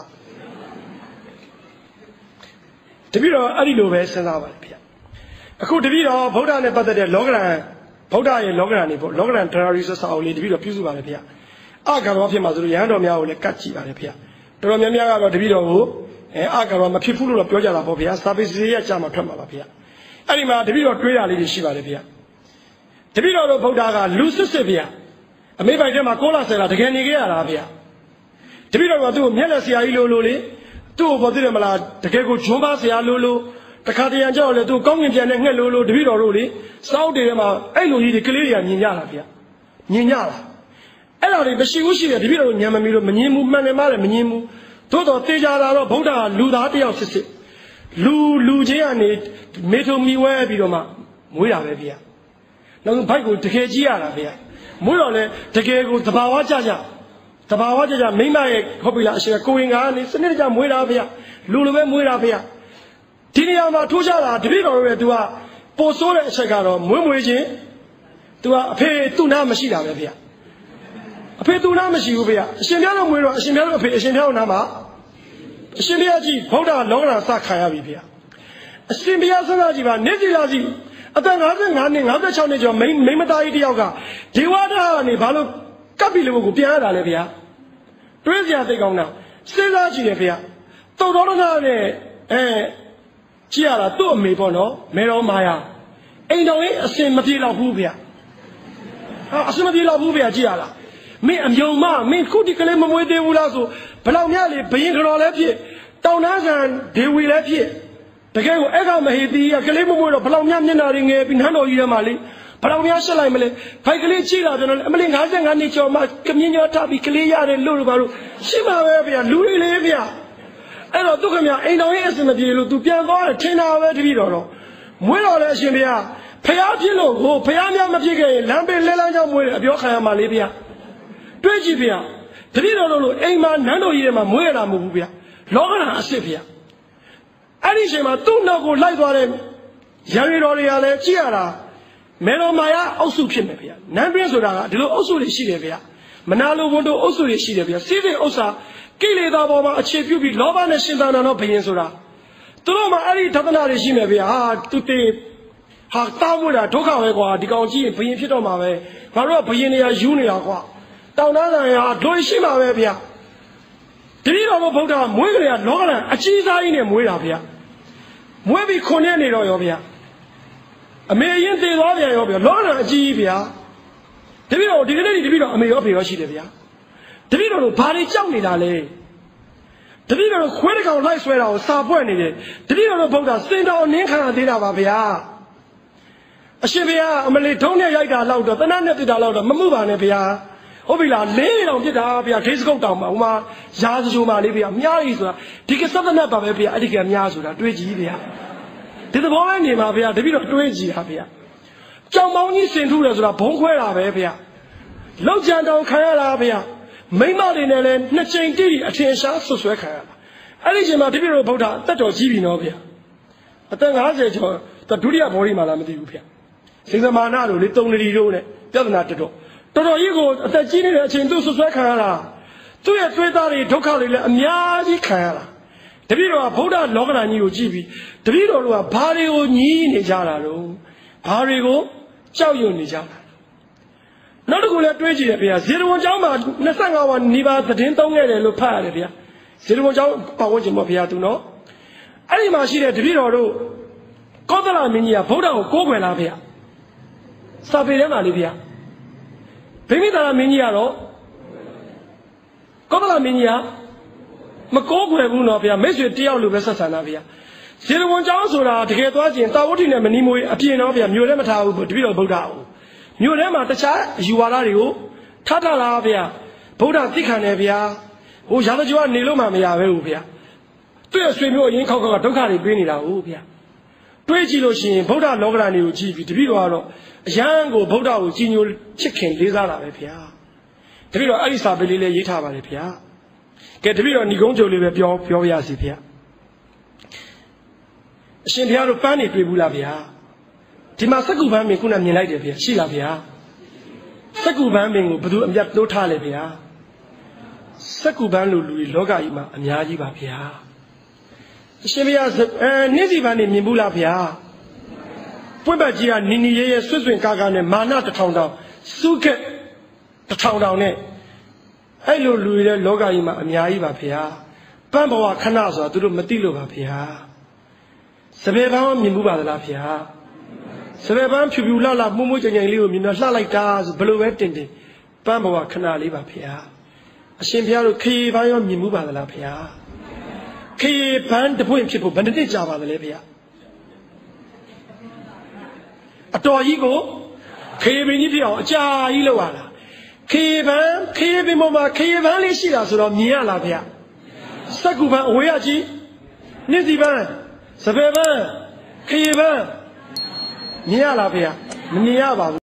တပည့်တော်အဲ့ဒီလိုပဲစဉ်းစားပါလေဗျအခုတပည့်တော်ဗုဒ္ဓနဲ့ပတ်သက်တဲ့လောကရန်ဗုဒ္ဓရဲ့လောကရန်နေပေါ့လောကရန်ဒရာရီဆိုစာအုပ်လေးတပည့်တော်ပြုစုပါလေဗျအကရောဖြစ်မှာဆိုလို့ရဟန်းတော်များကိုလည်းကတ်ကြည့်ပါလေဗျတော်တော်များများကတော့တပည့်တော်ကိုအကရောမဖြစ်ဘူးလို့တော့ပြောကြတာပေါ့ဗျာစာပေစီရကြမှာထွက်မှာပါဗျအဲ့ဒီမှာတပည့်တော်တွေးတာလေးတွေရှိပါလေဗျတပည့်တော်တို့ဗုဒ္ဓကလူစစ်စစ်ဗျအမေပိုင်ထဲမှာကိုလာဆယ်လာတကယ်နေခဲ့ရတာဗျတပည့်တော်ကသူ့ကိုမျက်လက်ဆရာကြီးလို့လေသူ့ကိုပေါ်သိတယ်မလားတကယ်ကိုဂျွန်းပါဆရာလို့တခါတရံကြောက်လေသူကောင်းကင်ပြန်နဲ့ငှက်လို့တပည့်တော်တို့လေစောက်တွေထဲမှာအဲ့လိုကြီးတွေကလေးတွေကမြင်ကြတာဗျမြင်ကြတာအဲ့ဒါတွေမရှိဘူးရှိတယ်တပည့်တော်ညံမမီလို့မငင်းဘူးမှန်တယ်မလည်းမငင်းဘူးသို့တော်တေချာလာတော့ဗုဒ္ဓကလူသားတယောက်စစ်စစ်လူချင်းကနေမေထုံမီဝဲပြီးတော့မှမွေးတာပဲဗျနောက်ဘိုက်ကိုတကယ်ကြည့်ရတာဗျမွေးတော့လေတကယ်ကိုတဘာဝကြမိမရဲ့ဟုတ်ပြီလားအရှင်ကိုဝင်ကနေစနစ်တကျမွေးတာဗျလူလိုပဲမွေးတာဗျဒီနေရာမှာထိုးကြတာတပည့်တော်ရဲ့သူကပိုဆိုးတဲ့အချက်ကတော့မွေးချင်းသူကအဖေသူ့နားမရှိတာပဲဗျအဖေသူ့နားမရှိဘူးဗျအရှင်ပြတော်မွေးတော့အရှင်ပြတော်အဖေအရှင်ပြတော်နားမှာအရှင်ပြကြီးဗုဒ္ဓလောကရန်စခံရပြီဗျအရှင်ပြစဉ်းစားကြည့်ပါနေစီလာကြည့်အသက်55နှစ်56နှစ်ကျော်မိမသားကြီးတယောက်ကဒေဝတာကနေဘာလို့ကပ်ပြီလို့ကိုပြန်ရတာလဲဗျာတွေးစရာသိကောင်းတာစဉ်းစားကြည့်တယ်ဗျာတုတ်တော်တော်နဲ့ကြည့်ရတာသူ့အမေပေါ့နော်မေတော်မာယာအိမ်တော်ကြီးအစင်မပြေတော့ဘူးဗျာအစင်မပြေတော့ဘူးဗျာကြည့်ရလားမင်းအမြုံမမင်းခုဒီကလေးမမွေးသေးဘူးလားဆိုဘလောက်များလေဘယင်ကြော်လည်းဖြစ်တောင်နှန်းဆန်ဒေဝီလည်းဖြစ်တကယ်ကိုအဲ့ကမဟေတီကကလေးမမွေးတော့ဘလောက်များမျက်နာတွေငယ်ပြီးနန်းတော်ကြီးထဲမှာလေဘလောက်များရှက်လိုက်မလဲဖိုက်ကလေးကြည့်လာပြန်တော့အမလေး55နှစ်ကျော်မှကမြင်းကျော်ထပြီးကလေးရတယ်လို့ဘာလို့ရှိမှာပဲဗျာလူတွေလေးဗျာအဲ့တော့သူခင်ဗျာအိမ်တော်ရဲ့အစင်မပြေလို့သူပြန်သွားတယ်ထင်တာပဲတပည့်တော်တော့မွေးတော်လည်းအရှင်ဗျာဖျားဖြစ်လို့ဟိုဖျားများမဖြစ်ခဲ့ရင်လမ်းပေးလဲလမ်းကြောင်းမွေးတယ်အပြောခံရမှာလေးဗျာတွေးကြည့်ဗျာတပည့်တော်တို့အိမ်မှာနန်းတော်ကြီးထဲမှာမွေးရတာမဟုတ်ဘူးဗျာလောကဓာတ်အစ်စ်ဗျာအဲ့ဒီအချိန်မှာသူ့နောက်ကိုလိုက်သွားတဲ့ရန်ရီတော်တွေကလည်းကြည့်ရတာမေတော်မာယာအုပ်စုဖြစ်မယ်ဗျာနန်းတွင်းဆိုတာကဒီလိုအုပ်စုတွေရှိတယ်ဗျာမနာလိုဘုံတို့အုပ်စုတွေရှိတယ်ဗျာစိတ်ဥစ္စာကိလေသာပေါ်မှာအခြေပြုပြီးလောဘနဲ့ရှင်သာနာတော့ဘယင်ဆိုတာသူတို့မှအဲ့ဒီသဒ္ဒနာတွေရှိမယ်ဗျာဟာသူတေဟာတောင်းမွေးတာဒုက္ခပဲကွာဒီကောင်ကြီးဘယင်ဖြစ်တော့မှာပဲငါတို့ကဘယင်နေရာယူနေတာကွာတောင်းတဆန်ရာဒွိရှိမှာပဲဗျာတတိတော်ဘုရားမွေးကြရလောကရန်အကြီးစားကြီးနဲ့မွေးတာဗျာမွေးပြီး9ရက်နေတော့ရောဗျာအမေရင်တည်သွားပြန်ရောဗျာလောကရန်အကြီးဗျာတတိတော်ဒီကနေ့တတိတော်အမေရောဖေရောရှိတယ်ဗျာတတိတော်တို့ဘာတွေကြောက်နေတာလဲတတိတော်တို့ခွေးတကောင်လိုက်ဆွဲတာကိုစာပွက်နေတယ်တတိတော်တို့ဘုရားစင်တော်နင်းခံရသေးတာပါဗျာအရှင်ဗျာအမလေးထုံးနဲ့ရိုက်တာလောက်တော့တနတ်နဲ့ပြစ်တာလောက်တော့မမှုပါနဲ့ဗျာဟုတ်ပြီလားလေးတောင်ပြစ်တာဗျာဒိစကုတ်တောင်မှာဟိုမှာရာစကြိုမှာလေးဗျာမြားကြီးဆိုတာဒီကစက်တနတ်ပါပဲဗျာအဲ့ဒီကမြားဆိုတာတွေးကြည့်ဗျာဒီသဘောပဲနေမှာဗျာတပည့်တော်တွေးကြည့်တာဗျာကြောင်ပေါင်းကြီးစင်ထုတယ်ဆိုတာဘုံခွဲတာပဲဗျာလောက်ကြံတောင်ခံရတာဗျာမိမတွေနဲ့လည်းနှစ်ချိန်တိတိအထင်ရှားဆွဆွဲခံရတာအဲ့ဒီချိန်မှာတပည့်တော်ဗုဒ္ဓအသက်တော်ကြီးပြီနော်ဗျာအသက်50ကျော်ဒုတိယဘောဓိမှာလားမသိဘူးဗျာစိတ်သမာနတို့လေ3နာရီတို့နဲ့ပြဿနာတော်တော်ကြီးကိုအသက်ကြီးနေတဲ့အချိန်သူဆွဆွဲခံရတာသူ့ရဲ့တွေးသားတွေဒုက္ခတွေလည်းအများကြီးခံရတာတပည့်တော်ကဗုဒ္ဓလောကဓာတ်ကြီးကိုကြည့်ပြီးတပည့်တော်တို့ကဘာတွေကိုညီးနေကြတာတော့ဘာတွေကိုကြောက်ရွံ့နေကြတာတနောက်တစ်ခုလည်းတွေးကြည့်ရဗျာဇေရဝန်ကျောင်းမှာ25ဝါနီးပါးသတင်းသုံးခဲ့တယ်လို့ဖတ်ရတယ်ဗျာဇေရဝန်ကျောင်းပတ်ဝန်းကျင်ပေါ့ဗျာသူနော်အဲ့ဒီမှာရှိတဲ့တပည့်တော်တို့ကောသလမင်းကြီးကဗုဒ္ဓကိုကိုးကွယ်လာဗျာစာပေထဲမှာလေဗျာဗိမိသာရမင်းကြီးကတော့ကောသလမင်းကြီးကမကိုးကွယ်ဘူးနော်ဗျာမိတ်ဆွေတယောက်လိုပဲဆက်ဆံတာဗျာဇေရဝန်ကျောင်းဆိုတာတကယ်သွားခြင်းတာဝတိနဲ့မနီမွေအပြင်တော့ဗျာမြို့ထဲမထားဘူးတပည့်တော်ဗုဒ္ဓကိုမြို့ထဲမှာတခြားအယူဝါဒတွေကိုထားထားလာဗျာဗုဒ္ဓသိခံတယ်ဗျာဟိုရာဇကျော်ကနေလို့မှမရပဲဘူးဗျာသူ့ရဲ့ဆွေမျိုးအရင်ခောက်ကဒုက္ခတွေပေးနေတာဟုတ်ဗျာတွေးကြည့်လို့ရှိရင်ဗုဒ္ဓလောကဓာတ်တွေကိုကြည့်ပြီးတပည့်တော်ကတော့အရန်ကိုဗုဒ္ဓကိုကြီးညိုချစ်ခင်လေးစားတာပဲဗျာတပည့်တော်အဲ့ဒီစာပေလေးလေးရေးထားပါတယ်ဗျာကဲတပည့်တော်ညီကုန်းကြုံလေးပဲပြောပြရစီဗျာအရှင်ဘုရားတို့ပန်းနေတွေ့ဘူးလားဗျာဒီမှာစက္ကူပန်းပင်ခုနမြင်လိုက်တယ်ဗျာရှိလားဗျာစက္ကူပန်းပင်ကိုဘယ်သူအမြတ်တိုးထားလဲဗျာစက္ကူပန်းလိုလူတွေလောကကြီးမှာအများကြီးပါဗျာအရှင်ဘုရားနေ့စီပန်းနေမြင်ဘူးလားဗျာပွင့်ပတ်ကြီးကနီနီရဲရဲဆွဆွင်ကားကားနဲ့မာန1000တောင်စုခက်1000တောင်နဲ့အဲ့လိုလူတွေလောကကြီးမှာအများကြီးပါဗျာပန်းဘဝခဏဆိုတာသူတို့မသိလို့ပါဗျာစပယ်ပန်းမြင်ဘူးပါသလားဗျာစပယ်ပန်းဖြူဖြူလှလှမှုမှုကြိမ်ကြိမ်လေးကိုမြင်တော့လှလိုက်တာဆိုဘယ်လိုပဲတင်တင်ပန်းဘဝခဏလေးပါဗျာအရှင်ဘုရားတို့ခရီးပန်းရောမြင်မှုပါသလားဗျာခရီးပန်းတပွင့်ဖြစ်ဖို့ဘယ်နှစ်ကြာပါသလဲဗျာအတော်ကြီးကိုခရီးပင်ကြီးဖြစ်အောင်အကြာကြီးလောက်ရတာခရီးပင်ပေါ်မှာခရီးပန်းလေးရှိတာဆိုတော့မြင်ရလားဗျာစက္ကူပန်းအဝေးရကြီးနေ့စီပန်းစပယ်ပန်းခရီးပန်းမြင်ရလားဗျာမမြင်ရပါဘူး